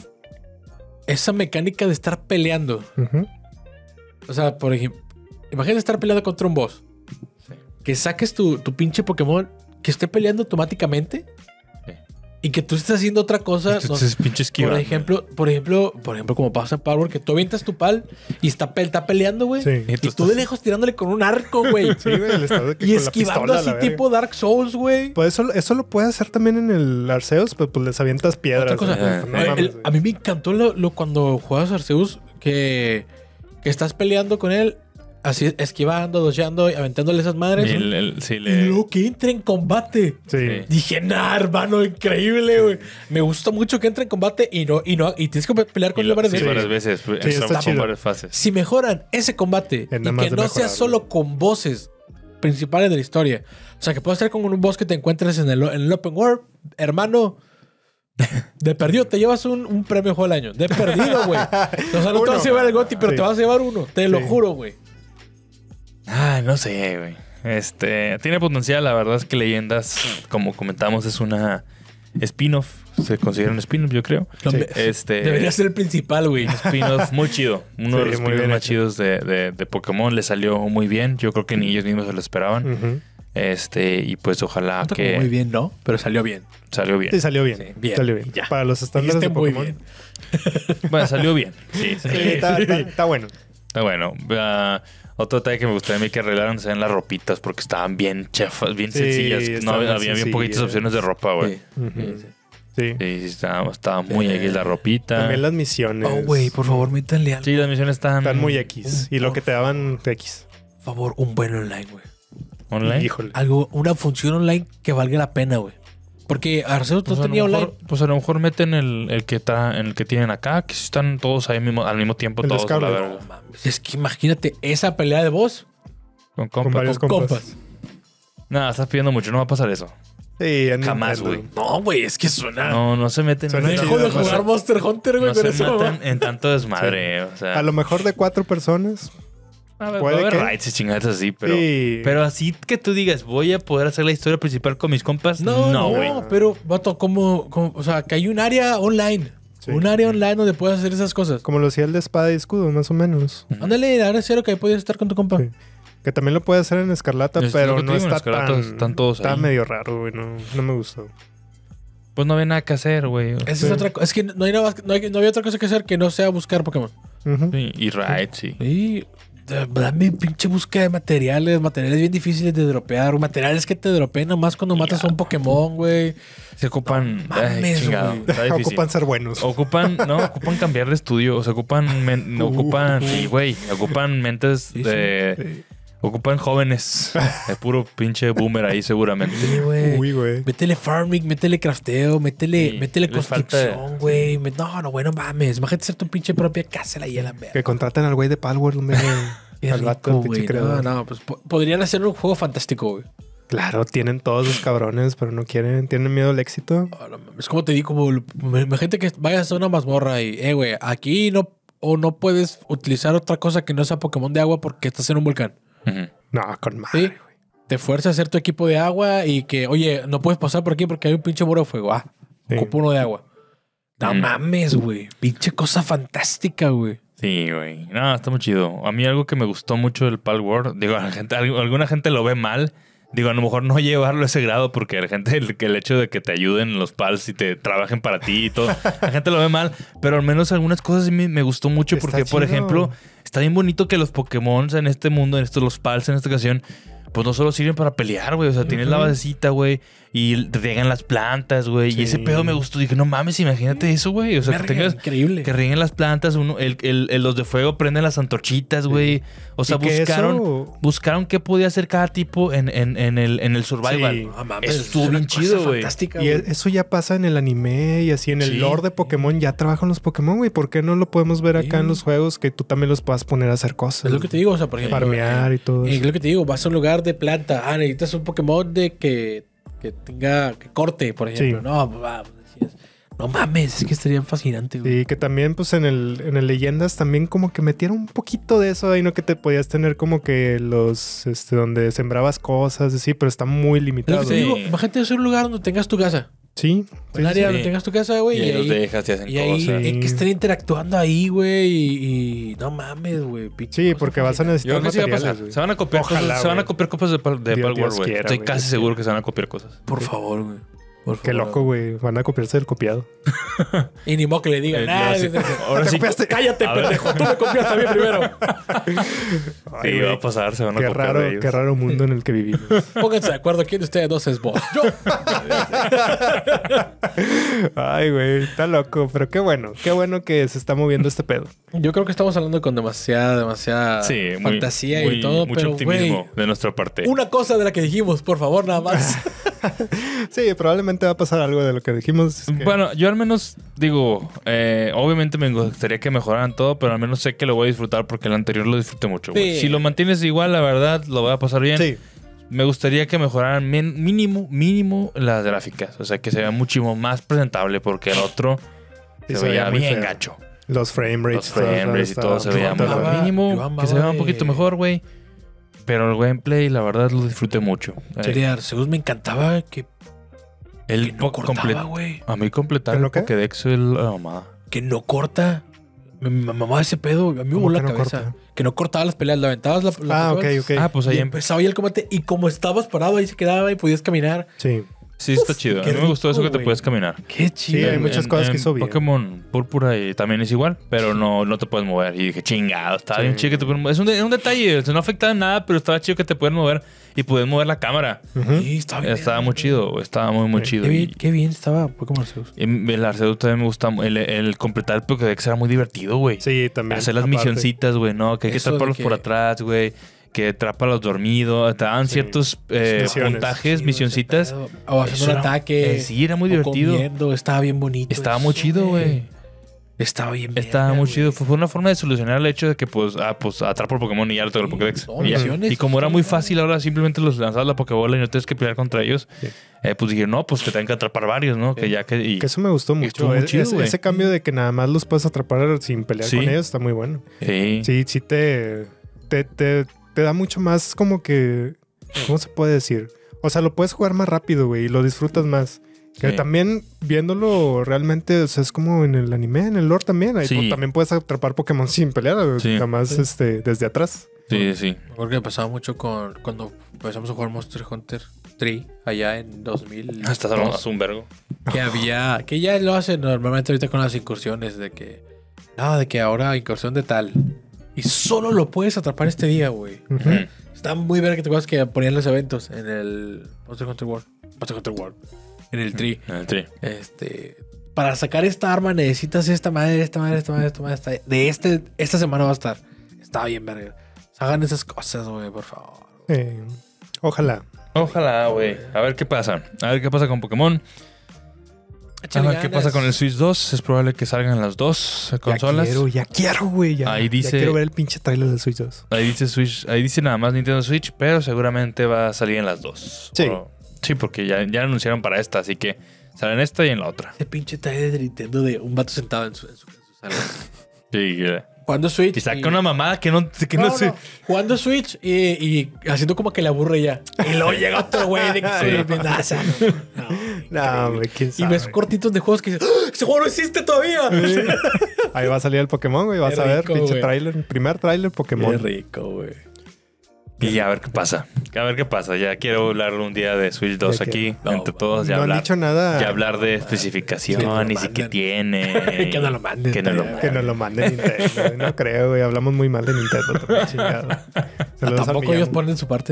mecánica de estar peleando. Ujú. O sea, por ejemplo, imagínate estar peleando contra un boss. Sí. Que saques tu pinche Pokémon que esté peleando automáticamente. Sí. Y que tú estés haciendo otra cosa. no sé, Entonces, pinche esquiva. por ejemplo, como pasa en Power, que tú avientas tu pal y está peleando, güey. Sí. Y tú de lejos tirándole con un arco, güey. Sí, güey. El estado de que Y con la esquivando pistola, así la verga. tipo Dark Souls, güey. Pues eso lo puedes hacer también en el Arceus, pero pues les avientas piedras. Otra cosa. güey. No mames, güey. A mí me encantó lo cuando juegas Arceus que estás peleando con él, así esquivando, dodgeando y aventándole esas madres. Sí, Y luego que entre en combate. Sí. Sí. Dije, nah, hermano, increíble, güey. Me gusta mucho que entre en combate y tienes que pelear con él varias Sí, veces. varias veces. está Con chido. varias fases. Si mejoran ese combate Es y nada más que de no sea mejorarlo. solo con bosses principales de la historia. O sea, que puedas estar con un boss que te encuentres en el Open World, hermano. De perdido, te llevas un premio juego del año. De perdido, güey. O sea, no te Uno. vas a llevar el GOTY, pero Sí. te vas a llevar uno. Te lo Sí. juro, güey. Ah, no sé, güey. Tiene potencial, la verdad es que Leyendas, como comentamos, es una spin-off. Se considera un spin-off, yo creo. No, Sí. Debería ser el principal, güey. Spin-off muy chido. Uno de Sí, los muy spin-offs bien más hecho. chidos de Pokémon. Le salió muy bien. Yo creo que ni ellos mismos se lo esperaban. Ujú. Y pues ojalá Tanto que como muy bien, ¿no? Pero salió bien. salió bien. Sí, salió bien. Sí, bien. Salió bien. Ya. Para los estándares Dijiste de muy Pokémon. bien. Bueno, salió bien. Sí, Sí, está bueno. Está bueno. Otro detalle que me gustaría a mí que arreglaran sean las ropitas porque estaban bien chafas, bien Sí, sencillas. No estaban había bien sencillas. poquitas opciones de ropa, güey. Sí. Ujú. Sí. Sí. Sí, estaba muy X la ropita. También las misiones. Oh, güey, por favor, métanle algo. Sí, las misiones están Están muy X. Y lo que te daban X. Por favor, un buen online, güey. online. Híjole. Una función online que valga la pena, güey. Porque Arceus no Pues tenía online. Pues a lo mejor meten el que tienen acá, que si están todos ahí al mismo tiempo, El de todos a la Scarlet. verga. No mames, es que imagínate esa pelea de voz Con Con compas. varios con compas. compas. Nada, estás pidiendo mucho, no va a pasar eso. Sí, en Jamás, Nintendo. güey. No, güey, es que suena. No se meten Suena en Dejo chido, de no jugar sé. Monster Hunter, güey, no con se eso. metan en tanto desmadre. O sea, A lo mejor de 4 personas. a ver, puede va a haber que- raids y chingadas así, pero... Sí. Pero así que tú digas, voy a poder hacer la historia principal con mis compas. No, güey. pero, vato, o sea, que hay un área online. Sí. Un área online donde puedes hacer esas cosas. Como lo hacía el de espada y escudo, más o menos. Ándale, ahora es cero que ahí podías estar con tu compa. Sí. Que también lo puede hacer en Escarlata, Es lo pero que te no digo, en está Escarlata tan... están todos Está ahí. medio raro, güey. No me gustó. Pues no había nada que hacer, güey. Esa Sí. es otra cosa. Es que no hay nada más, no había otra cosa que hacer que no sea buscar Pokémon. Ujú. Sí, y raids, sí. Y dame pinche búsqueda de materiales bien difíciles de dropear, materiales que te dropeen nomás cuando matas a un Pokémon, güey. Se ocupan... No mames, chingado, güey. está difícil. Ocupan ser buenos. Ocupan cambiar de estudio. O sea, ocupan, Sí, güey. Ocupan mentes Sí, de... Sí. Ocupan jóvenes. Es puro pinche boomer ahí seguramente. Sí, güey. Uy, güey. Métele farming, métele crafteo, métele les construcción, güey. No, güey, no mames. Imagínate hacer tu pinche propia casa ahí a la verga. Que contraten al güey de Palworld, hombre. Qué al vato, rico, el pinche güey. creador. No, pues podrían hacer un juego fantástico, güey. Claro, tienen todos los cabrones, pero no quieren. Tienen miedo al éxito. Oh, no mames. Es como te digo, como imagínate que vayas a una mazmorra y, güey, aquí no puedes utilizar otra cosa que no sea Pokémon de agua porque estás en un volcán. Ujú. No, con madre, Sí. güey. Te fuerza a hacer tu equipo de agua y que, oye, no puedes pasar por aquí porque hay un pinche muro de fuego. Sí. Ocupo uno de agua. No Mm. mames, güey. Pinche cosa fantástica, güey. Sí, güey. No, está muy chido. A mí algo que me gustó mucho del Palworld, digo, alguna gente lo ve mal. Digo, a lo mejor no llevarlo a ese grado porque la gente, el hecho de que te ayuden los pals y te trabajen para ti y todo, la gente lo ve mal, pero al menos algunas cosas sí me gustó mucho Está porque, por chido. ejemplo, está bien bonito que los Pokémon en este mundo, los pals en esta ocasión, pues no solo sirven para pelear, güey. O sea, tienes la basecita, güey, y te riegan las plantas, güey. Sí. Y ese pedo me gustó. Dije, no mames, imagínate eso, güey. O sea, que Verga, tengas... increíble. Que rieguen las plantas, los de fuego prenden las antorchitas, güey. O sea, Y que buscaron qué podía hacer cada tipo en el survival. Sí. No mames. Eso estuvo es una bien cosa chido, güey. fantástica, Y güey. eso ya pasa en el anime y así en el Sí. lore de Pokémon. Ya trabajan los Pokémon, güey. ¿Por qué no lo podemos ver acá Sí. en los juegos? Que tú también los puedas poner a hacer cosas. Es lo que te digo, o sea, por ejemplo. Farmear y todo Es eso. lo que te digo, vas a un lugar de planta. Necesitas un Pokémon de que corte, por ejemplo. Sí. No, decías, no mames, es que estaría fascinante, güey. Y que también, pues, en el Leyendas también como que metieron un poquito de eso ahí, ¿no? Que te podías tener como que donde sembrabas cosas, así, pero está muy Es lo limitado. que te Sí. digo, imagínate hacer un lugar donde tengas tu casa. Sí. Un área donde sí. tengas tu casa, güey. Y ahí los ahí, dejas y hacen y ahí cosas. Sí. que estén interactuando ahí, güey. Y no mames, güey. pinche Sí, cosa porque vas a fascinante. Yo necesitar creo que sí va a materiales, pasar. güey. Se van a copiar Ojalá, cosas. Se van a güey. copiar cosas de Palworld, Dios güey. quiera, Estoy güey, casi Dios seguro quiera. que se van a copiar cosas. Por favor, güey. Por Qué favor. loco, güey. Van a copiarse del copiado. Y ni modo que le digan, Ahora sí. Ahora sí. cállate, A ver. pendejo. Tú me copiaste a mí primero. Ay, Sí, güey. va a pasar. Se van a Qué copiar de ellos. raro mundo en el que vivimos. Pónganse de acuerdo quién de ustedes dos es vos. Yo. Ay, güey. Está loco. Pero qué bueno. Qué bueno que se está moviendo este pedo. Yo creo que estamos hablando con demasiada Sí, fantasía muy, y todo, mucho pero optimismo güey, de nuestra parte. una cosa de la que dijimos, por favor, nada más. Sí, probablemente va a pasar algo de lo que dijimos. Es que- Bueno, yo al menos digo, obviamente me gustaría que mejoraran todo, pero al menos sé que lo voy a disfrutar porque el anterior lo disfruté mucho. Güey. Sí. Si lo mantienes igual, la verdad, lo voy a pasar bien. sí. Me gustaría que mejoraran mínimo las gráficas. O sea, que se vea muchísimo más presentable porque el otro Sí, se veía muy bien feo. gacho. Los frame rates. Los frame rates y todo se veía amaba- más yo mínimo. amaba Que se vea un de- poquito mejor, güey. Pero el gameplay, la verdad, lo disfruté mucho. Sería de Arceus me encantaba que El no cortaba, güey. A mí completar ¿Que el no qué? Pokédex es la mamada. Que no corta. Me mamaba ese pedo. A mí me ¿Cómo voló la que no cabeza. corta? Que no cortaba las peleas. La aventabas la Ah, ok, Pokéball, ok. Ah, pues Y ahí empezaba ahí el combate. Y como estabas parado, ahí se quedaba y podías caminar. Sí. Sí, está chido. A qué mí me gustó eso rico, que te güey. puedes caminar. Qué chido. hay En- muchas en- cosas que en hizo bien. Pokémon Púrpura y también es igual, pero no te puedes mover. Y dije, chingado, estaba Sí. bien chido que te puedes mover. Es un detalle, o sea, no afectaba en nada, pero estaba chido que te puedes mover y puedes mover la cámara. Ujú. Sí, estaba bien. Estaba muy chido, estaba muy chido. Qué bien estaba Pokémon Arceus. Y el Arceus también me gusta. El completar el Pokédex era muy divertido, güey. Sí, también. Hacer las aparte. misioncitas, güey, ¿no? Que hay que Eso de atraparlos que- por atrás, güey. Que atrapa a los dormidos. Te daban Sí. ciertos Misiones. puntajes, Sí, misioncitas. ese pedo. O haciendo Eso un era- ataque. sí, era muy o divertido. comiendo. Estaba bien bonito. Estaba eso, muy chido, güey. Estaba bien. Estaba verga, muy güey. chido. Fue una forma de solucionar el hecho de que, pues atrapo el Pokémon y ya lo tengo el Sí, Pokédex. no, Y ya. misiones, Y como era muy está bien. fácil, ahora simplemente los lanzabas la Pokébola y no tienes que pelear contra ellos. Sí. Pues dije, no, pues que tengan que atrapar varios, ¿no? Que ya que. Y, Que eso me gustó mucho. estuvo muy chido, güey. Ese cambio de que nada más los puedes atrapar sin pelear Sí. con ellos está muy bueno. sí. Sí, te da mucho más como que... ¿Cómo se puede decir? O sea, lo puedes jugar más rápido, güey, y lo disfrutas más. Que Sí. también viéndolo realmente, o sea, es como en el anime, en el lore también. Ahí Sí. también puedes atrapar Pokémon sin pelear, Sí. nada más desde atrás. Sí. Me acuerdo que me pasaba mucho cuando empezamos a jugar Monster Hunter 3 allá en 2000. Estás hablando de un vergo. Que ya lo hacen normalmente ahorita con las incursiones de que ahora incursión de tal. Y solo lo puedes atrapar este día, güey. Ujú. Mm. Está muy verga que te acuerdas que ponían los eventos en el Monster Hunter World. En el 3. En el tri. Para sacar esta arma necesitas esta madre. Esta semana va a estar. Estaba bien verga. Hagan esas cosas, güey, por favor. Ojalá. Ojalá, güey. A ver qué pasa. A ver qué pasa con Pokémon. A ver qué pasa con el Switch 2. Es probable que salgan las dos consolas. Ya quiero, güey. Ahí dice- Ya quiero ver el pinche trailer del Switch 2. Ahí dice Switch, ahí dice nada más Nintendo Switch, pero seguramente va a salir en las dos. Sí. Sí, porque ya anunciaron para esta, así que sale en esta y en la otra. Ese pinche trailer de Nintendo de un vato sentado en su sala. Sí, Jugando Switch. y saca una mamada que no sé. Jugando Switch y haciendo como que le aburre ya. Y luego llega otro güey de que Sí. se pedaza. No, güey, quién Y sabe. ves cortitos de juegos que dices, ¡ah! ¡Ese juego no existe todavía! Ahí va a salir el Pokémon, güey. Vas Qué a ver, rico, pinche güey. trailer. Primer trailer Pokémon. Qué rico, güey. Y a ver qué pasa. A ver qué pasa. Ya quiero hablar un día de Switch 2 Ya aquí, No, entre todos, ya No han hablar. dicho nada. Ya hablar de especificaciones y qué manden. tiene. Que no lo manden. Que no lo Que Que nos lo mande Nintendo. Güey. No creo, güey. Hablamos muy mal de Nintendo. También, chingada. Saludos al Tampoco Millán. ellos ponen su parte.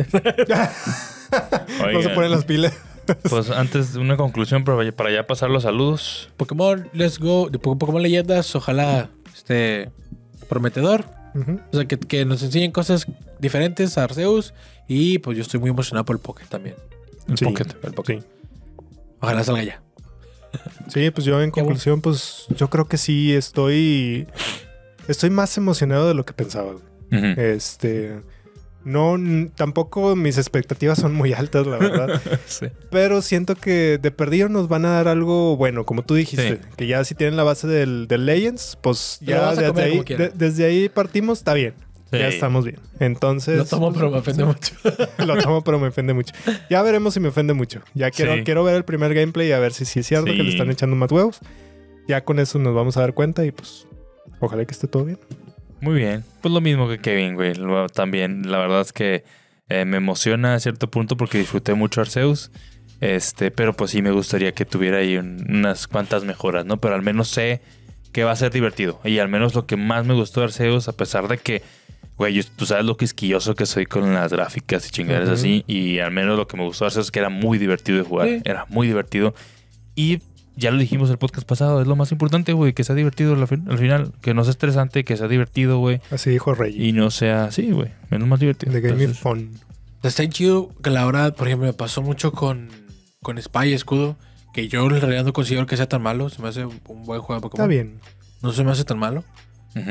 No se Oigan, ponen las pilas. pues antes de una conclusión para ya pasar los saludos. Pokémon, let's go. De Pokémon Leyendas, ojalá prometedor. Ujú. O sea, que nos enseñen cosas diferentes a Arceus. Y pues yo estoy muy emocionado por el Poké también. El Sí. Pocket. Sí. Ojalá salga ya. Sí, pues yo en Qué conclusión, pues yo creo que sí estoy más emocionado de lo que pensaba. Güey. Ujú. No, tampoco mis expectativas son muy altas, la verdad. Sí. Pero siento que de perdido nos van a dar algo bueno, como tú dijiste. Sí. Que ya si tienen la base del Legends, pues Te lo ya vas a desde comer ahí, como quieras. desde ahí partimos, está bien. Sí. Ya estamos bien. Entonces... Lo tomo, pero me ofende mucho. Lo tomo, pero me ofende mucho. Ya veremos si me ofende mucho. Ya Sí. quiero ver el primer gameplay y a ver si sí es cierto Sí. que le están echando más huevos. Ya con eso nos vamos a dar cuenta y pues ojalá que esté todo bien. Muy bien. Pues lo mismo que Kevin, güey. También, la verdad es que me emociona a cierto punto porque disfruté mucho Arceus. Pero pues sí me gustaría que tuviera ahí unas cuantas mejoras, ¿no? Pero al menos sé que va a ser divertido. Y al menos lo que más me gustó de Arceus, a pesar de que, güey, tú sabes lo quisquilloso que soy con las gráficas y chingaderas Ujú. así. Y al menos lo que me gustó de Arceus es que era muy divertido de jugar. Sí. Era muy divertido. Y ya lo dijimos el podcast pasado, es lo más importante, güey, que sea divertido al final. Que no sea estresante, que sea divertido, güey. Así dijo Reggie. Y no sea así, güey. Menos más divertido. The game is Entonces, fun. Está bien chido que la verdad, por ejemplo, me pasó mucho con Spy y Escudo. Que yo en realidad no considero que sea tan malo. Se me hace un buen juego de Pokémon. Está bien. No se me hace tan malo. ujú.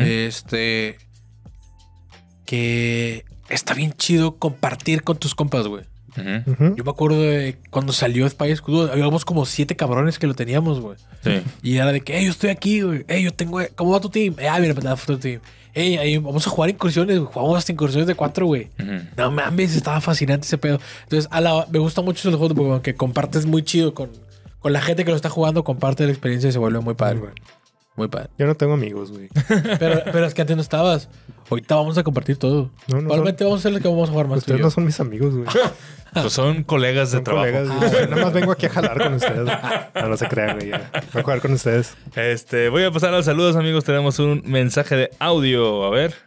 Que está bien chido compartir con tus compas, güey. Ujú. Ujú. Yo me acuerdo de cuando salió Spy Escudo, habíamos como 7 cabrones que lo teníamos, güey. Sí. Y era de que, yo estoy aquí, güey. Yo tengo. ¿Cómo va tu team? Mira, me da foto de tu team. Ahí vamos a jugar incursiones, güey. Jugamos hasta incursiones de 4, güey. Ujú. No mames, estaba fascinante ese pedo. Entonces, me gusta mucho el juego de Pokémon, que compartes muy chido con la gente que lo está jugando, comparte la experiencia y se vuelve muy padre, güey. Muy padre. Yo no tengo amigos, güey. Pero es que antes no estabas. Ahorita vamos a compartir todo. No, no Probablemente vamos a ser los que vamos a jugar más. tú y Ustedes yo. no son mis amigos, güey. Pues son colegas de Son trabajo. colegas. Güey. Nada más vengo aquí a jalar con ustedes. No se crean, güey. Ya. Voy a jugar con ustedes. Voy a pasar a los saludos, amigos. Tenemos un mensaje de audio. A ver.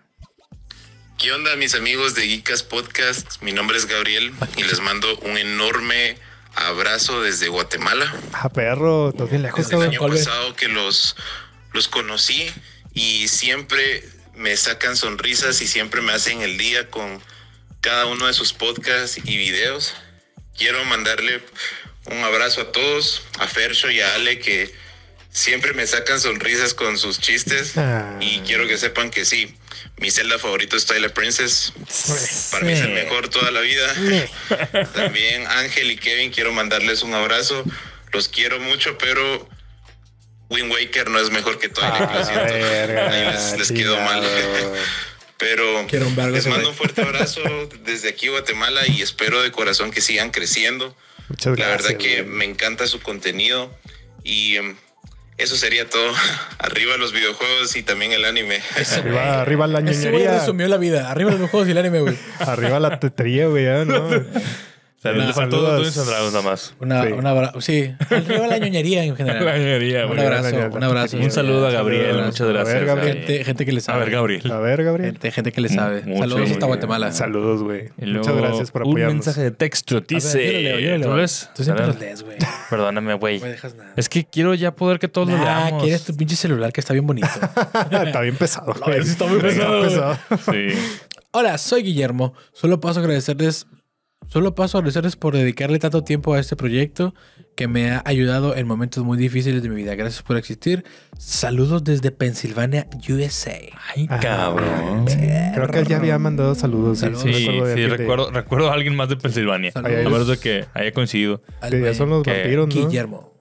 ¿Qué onda, mis amigos de Geekas Podcast? Mi nombre es Gabriel y les mando un enorme abrazo desde Guatemala. Perro. Estás bien lejos, Desde el cabrón. año Colbe. pasado que los conocí y siempre me sacan sonrisas y siempre me hacen el día con cada uno de sus podcasts y videos. Quiero mandarle un abrazo a todos, a Fercho y a Ale, que siempre me sacan sonrisas con sus chistes. Ah. Y quiero que sepan que sí, mi Zelda favorito es Twilight Princess. Para mí es el mejor toda la vida. También Ángel y Kevin, quiero mandarles un abrazo. Los quiero mucho, pero Wind Waker no es mejor que Twilight, lo siento. Ahí les quedó mal. Pero Quiero un vergo les ese mando güey. un fuerte abrazo desde aquí Guatemala y espero de corazón que sigan creciendo. Muchas La gracias. verdad que güey. me encanta su contenido y eso sería todo. Arriba los videojuegos y también el anime. Arriba la Ese güey ñoñería. resumió la vida. Arriba los juegos y el anime, güey. Arriba la tetería, güey. Ya, ¿no? Le faltó saludos. Dungeons and Dragons nada más. Sí. Un abrazo. Sí. Arriba la ñoñería en general. La ñoñería, Un güey. abrazo. Un abrazo. Un saludo a Gabriel. Saludos. Muchas gracias. A ver, Gabriel. Gente que le A sabe. ver, Gabriel. A ver, Gabriel. Gente que le sabe. Mucho, Saludos muy hasta bien. Guatemala. Saludos, güey. Y luego, Muchas gracias por un apoyarnos. mensaje de texto A ver, dice. yo lo leo. ¿Tú lees? Tú siempre A ver. los lees, güey. Perdóname, güey. No me dejas nada. Es que quiero ya poder que todos lo leamos. Quieres tu pinche celular que está bien bonito. Está bien pesado. güey. sí está muy pesado, güey. Sí. Hola, soy Guillermo. Solo paso a agradecerles por dedicarle tanto tiempo a este proyecto que me ha ayudado en momentos muy difíciles de mi vida. Gracias por existir. Saludos desde Pensilvania, USA. Ay, cabrón. Creo que él ya había mandado saludos. Sí, recuerdo a alguien más de Pensilvania. Saludos. A menos de que haya coincidido. Que ya son los que vampiros, ¿no? Guillermo.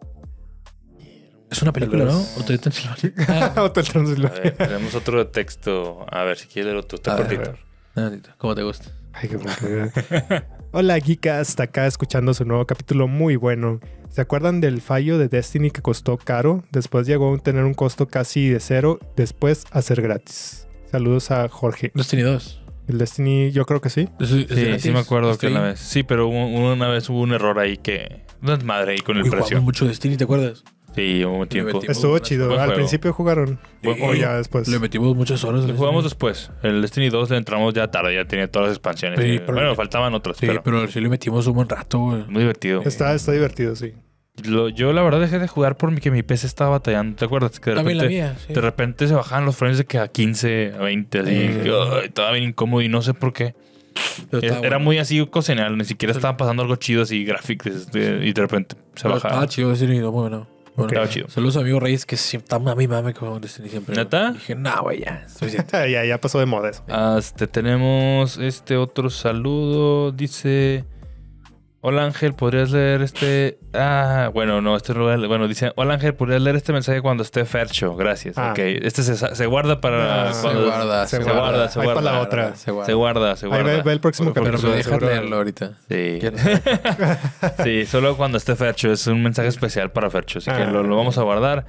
Es una película, ¿no? Hotel Transilvania. Hotel Transilvania. A ver, tenemos otro de texto. A ver, si quieres leerlo tú. Está cortito. ¿Cómo te gusta? Ay, qué bonito. Hola, Geekas. Hasta acá escuchando su nuevo capítulo muy bueno. ¿Se acuerdan del fallo de Destiny que costó caro? Después llegó a tener un costo casi de cero. Después a ser gratis. Saludos a Jorge. Destiny 2. El Destiny, yo creo que sí. Sí, me acuerdo que una vez. Sí, pero una vez hubo un error ahí que... No es madre ahí con el precio. Jugamos mucho Destiny, ¿te acuerdas? Sí, hubo un tiempo. metimos. Estuvo chido. buen Al juego. principio jugaron. Sí. O ya después. Le metimos muchas horas. Lo jugamos después. El Destiny 2 le entramos ya tarde. Ya tenía todas las expansiones. Sí, pero- Bueno, faltaban otras, Sí, pero... pero sí le metimos un buen rato, güey. Muy divertido. Está divertido, sí. Yo la verdad dejé de jugar porque mi PC estaba batallando. ¿Te acuerdas? Que de También repente, la mía, sí. de repente se bajaban los frames de que a 15, a 20, así. Que, ay, estaba bien incómodo y no sé por qué. Pero estaba Era bueno. muy así ocasional. Ni siquiera estaba pasando algo chido así, gráficos. Y de repente se Pero bajaba. estaba chido Destiny, muy bueno. Bueno, Estaba chido. saludos a amigo Reyes que siempre a mí mame con Destiny siempre. ¿Neta? Dije, no, güey, ya. Suficiente. ya pasó de moda eso. Tenemos otro saludo. Dice... Hola Ángel, ¿podrías leer bueno, no, bueno, dice... Hola Ángel, ¿podrías leer este mensaje cuando esté Fercho? Gracias. Ah. Ok, se guarda para... Se cuando- guarda, Se guarda. Ahí para la otra. Se guarda. Se guarda. Ahí ve el próximo Pero capítulo. me dejas seguro. leerlo ahorita. Sí. Quiero- Sí, solo cuando esté Fercho. Es un mensaje especial para Fercho. Así que lo vamos a guardar.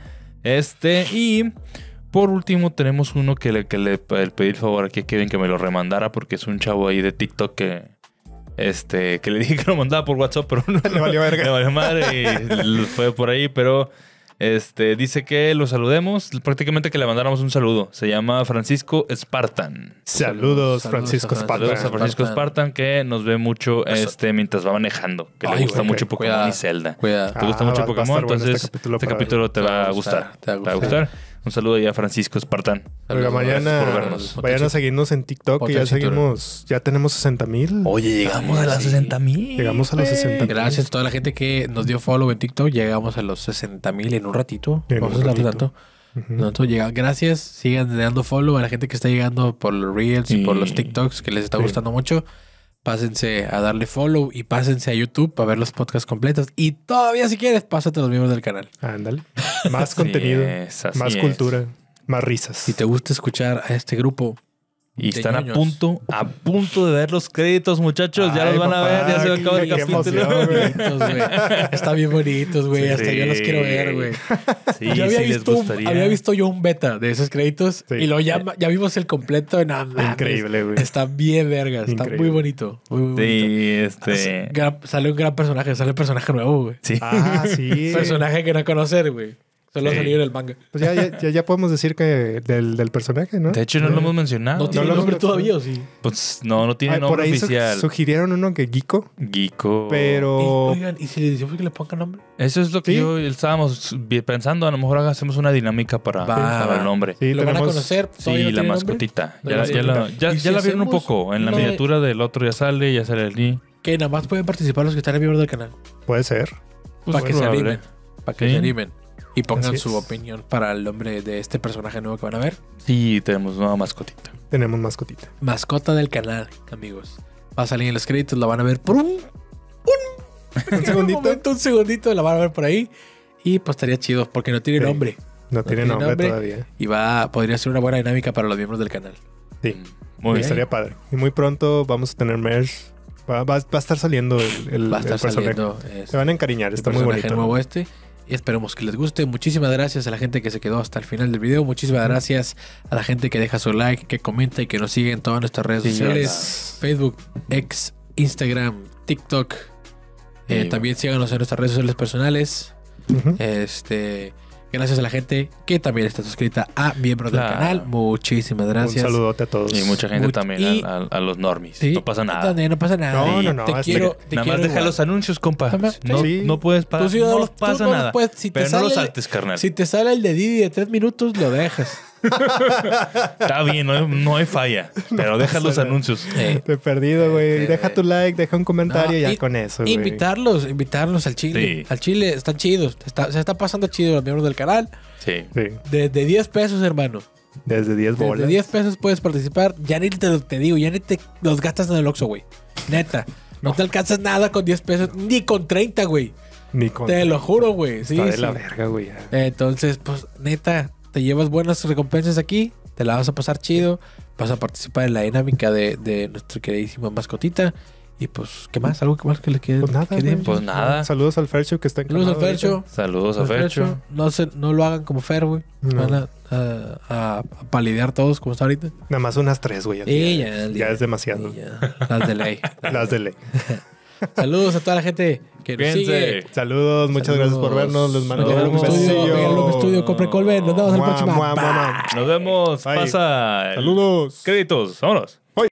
Y por último tenemos uno que le pedí el favor aquí a Kevin que me lo remandara porque es un chavo ahí de TikTok que le dije que lo mandaba por WhatsApp, pero no, Le valió verga. le valió madre y fue por ahí, pero dice que lo saludemos, prácticamente que le mandáramos un saludo. Se llama Francisco Spartan. Saludos, Saludos Francisco a Spartan. Saludos a Francisco Spartan que nos ve mucho mientras va manejando, que le Ay, gusta güey, mucho Pokémon cuidado. y Zelda. Cuidado. ¿Te gusta mucho va a Pokémon? estar bueno Entonces este capítulo este para capítulo te Te va a gustar. te va a Te va a gustar. Un saludo ahí a Francisco Spartan. Oiga, mañana por vernos. vayan a seguirnos en TikTok que ya tenemos 60,000. Oye, llegamos a las 60,000. Llegamos a los 60,000. Gracias a toda la gente que nos dio follow en TikTok. Llegamos a los 60,000 en un ratito. En Vamos un a darle ratito. tanto. Nosotros llegamos. Gracias. Sigan dando follow a la gente que está llegando por los Reels y por los Sí. TikToks que les está Sí. gustando mucho. Pásense a darle follow y pásense a YouTube para ver los podcasts completos. Y todavía si quieres, pásate a los miembros del canal. Ándale. Más contenido, Así más es. cultura, más risas. Si te gusta escuchar a este grupo. Y de están ñoños. a punto de ver los créditos, muchachos. Ya Ay, los van a ver, papá, ya se acaba el qué capítulo. emoción, güey. Bonitos, güey. Están bien bonitos, güey. Sí. Hasta yo los quiero ver, güey. Sí, Yo había, sí les visto, gustaría. había visto yo un beta de esos créditos Sí. y luego ya vimos el completo. No, mames. Increíble, güey. Está bien vergas. Está Increíble. muy bonito. Muy, muy bonito. Sí, Sale un gran personaje. Sale un personaje nuevo, güey. Sí. Ah, sí. Personaje que no conocer, güey. Solo Sí. salió en el manga. Pues ya podemos decir que del personaje, ¿no? De hecho, no lo hemos mencionado. ¿No tiene lo nombre hemos todavía o sí? Pues no tiene Ay, por nombre ahí oficial. sugirieron uno que Geeko, Geeko. pero Oigan, ¿y si le decimos que le pongan nombre? Eso es lo que Sí. yo estábamos pensando. A lo mejor hacemos una dinámica para el nombre. sí, ¿Lo van a tenemos- conocer? Sí, ¿Todavía no la tiene nombre? mascotita. La Ya mascotita. ¿Y si la vieron un hacemos poco. En la uno de- miniatura del otro ya sale el Ni. Que nada más pueden participar los que están en miembros del canal. Puede ser. Para que se probable. animen. Para que Sí. se animen. Y pongan Así su es. opinión para el nombre de este personaje nuevo que van a ver. Sí, tenemos nueva mascotita. Tenemos mascotita. Mascota del canal, amigos. Va a salir en los créditos, la van a ver por un segundito. un segundito, la van a ver por ahí. Y pues estaría chido, porque no tiene Sí. nombre. No tiene nombre todavía. Y podría ser una buena dinámica para los miembros del canal. Sí. Muy bien. Estaría padre. Y muy pronto vamos a tener merch. Va a estar saliendo el Va a estar personaje. saliendo Se van a encariñar. el Está muy personaje bonito. nuevo este. Y esperemos que les guste. Muchísimas gracias a la gente que se quedó hasta el final del video. Muchísimas gracias a la gente que deja su like, que comenta y que nos sigue en todas nuestras redes Sí, sociales. Facebook, X, Instagram, TikTok. Sí. También síganos en nuestras redes sociales personales. Ujú. Gracias a la gente que también está suscrita a miembros del Claro. canal. Muchísimas gracias. Un saludote a todos. Y mucha gente también Y- a los normies. Sí, No pasa nada. No pasa nada. No, Te hasta quiero, que- te Nada quiero más deja igual. los anuncios, compa. Toma, No, sí. no puedes parar. Tú sí, No tú pasa no los nada. puedes- si te Pero no lo sale- saltes, carnal. Si te sale el de Didi de 3 minutos, lo dejas. Está bien, no hay falla. Pero deja los anuncios. Te he perdido, güey. Deja tu like, deja un comentario y ya con eso, güey. Invitarlos al Chile. Sí. Al Chile están chidos. Se está pasando chido los miembros del canal. Sí. Sí. De 10 pesos, hermano. Desde 10 bolas. Desde 10 pesos puedes participar. Ya ni te digo, ya ni te los gastas en el Oxxo, güey. Neta. No te alcanzas nada con 10 pesos. Ni con 30, güey. Ni con... Te lo juro, güey. Sí, Está de sí. la verga, güey. ya. Entonces, pues, neta, te llevas buenas recompensas aquí. Te la vas a pasar chido. Vas a participar en la dinámica de nuestra queridísima mascotita. Y pues, ¿qué más? ¿Algo más que le quede? Pues nada, güey. Pues nada. Saludos al Fercho que está en Saludos al Fercho. Saludos a Fercho. No lo hagan como Fer, güey. No. Van a palidear todos como está ahorita. Nada más unas 3, güey. Sí, ya es demasiado. Sí, ya. Las de ley. Las de ley. Saludos a toda la gente que nos Cuídense. sigue. Saludos, muchas gracias por vernos. Les mando Vean un el estudio, besillo. vean el estudio, compre Colben. Nos vemos en la Mua, próxima. mua, mua, Bye. mua. Nos vemos. Bye. Pasa. Saludos. Créditos. Vámonos. Bye.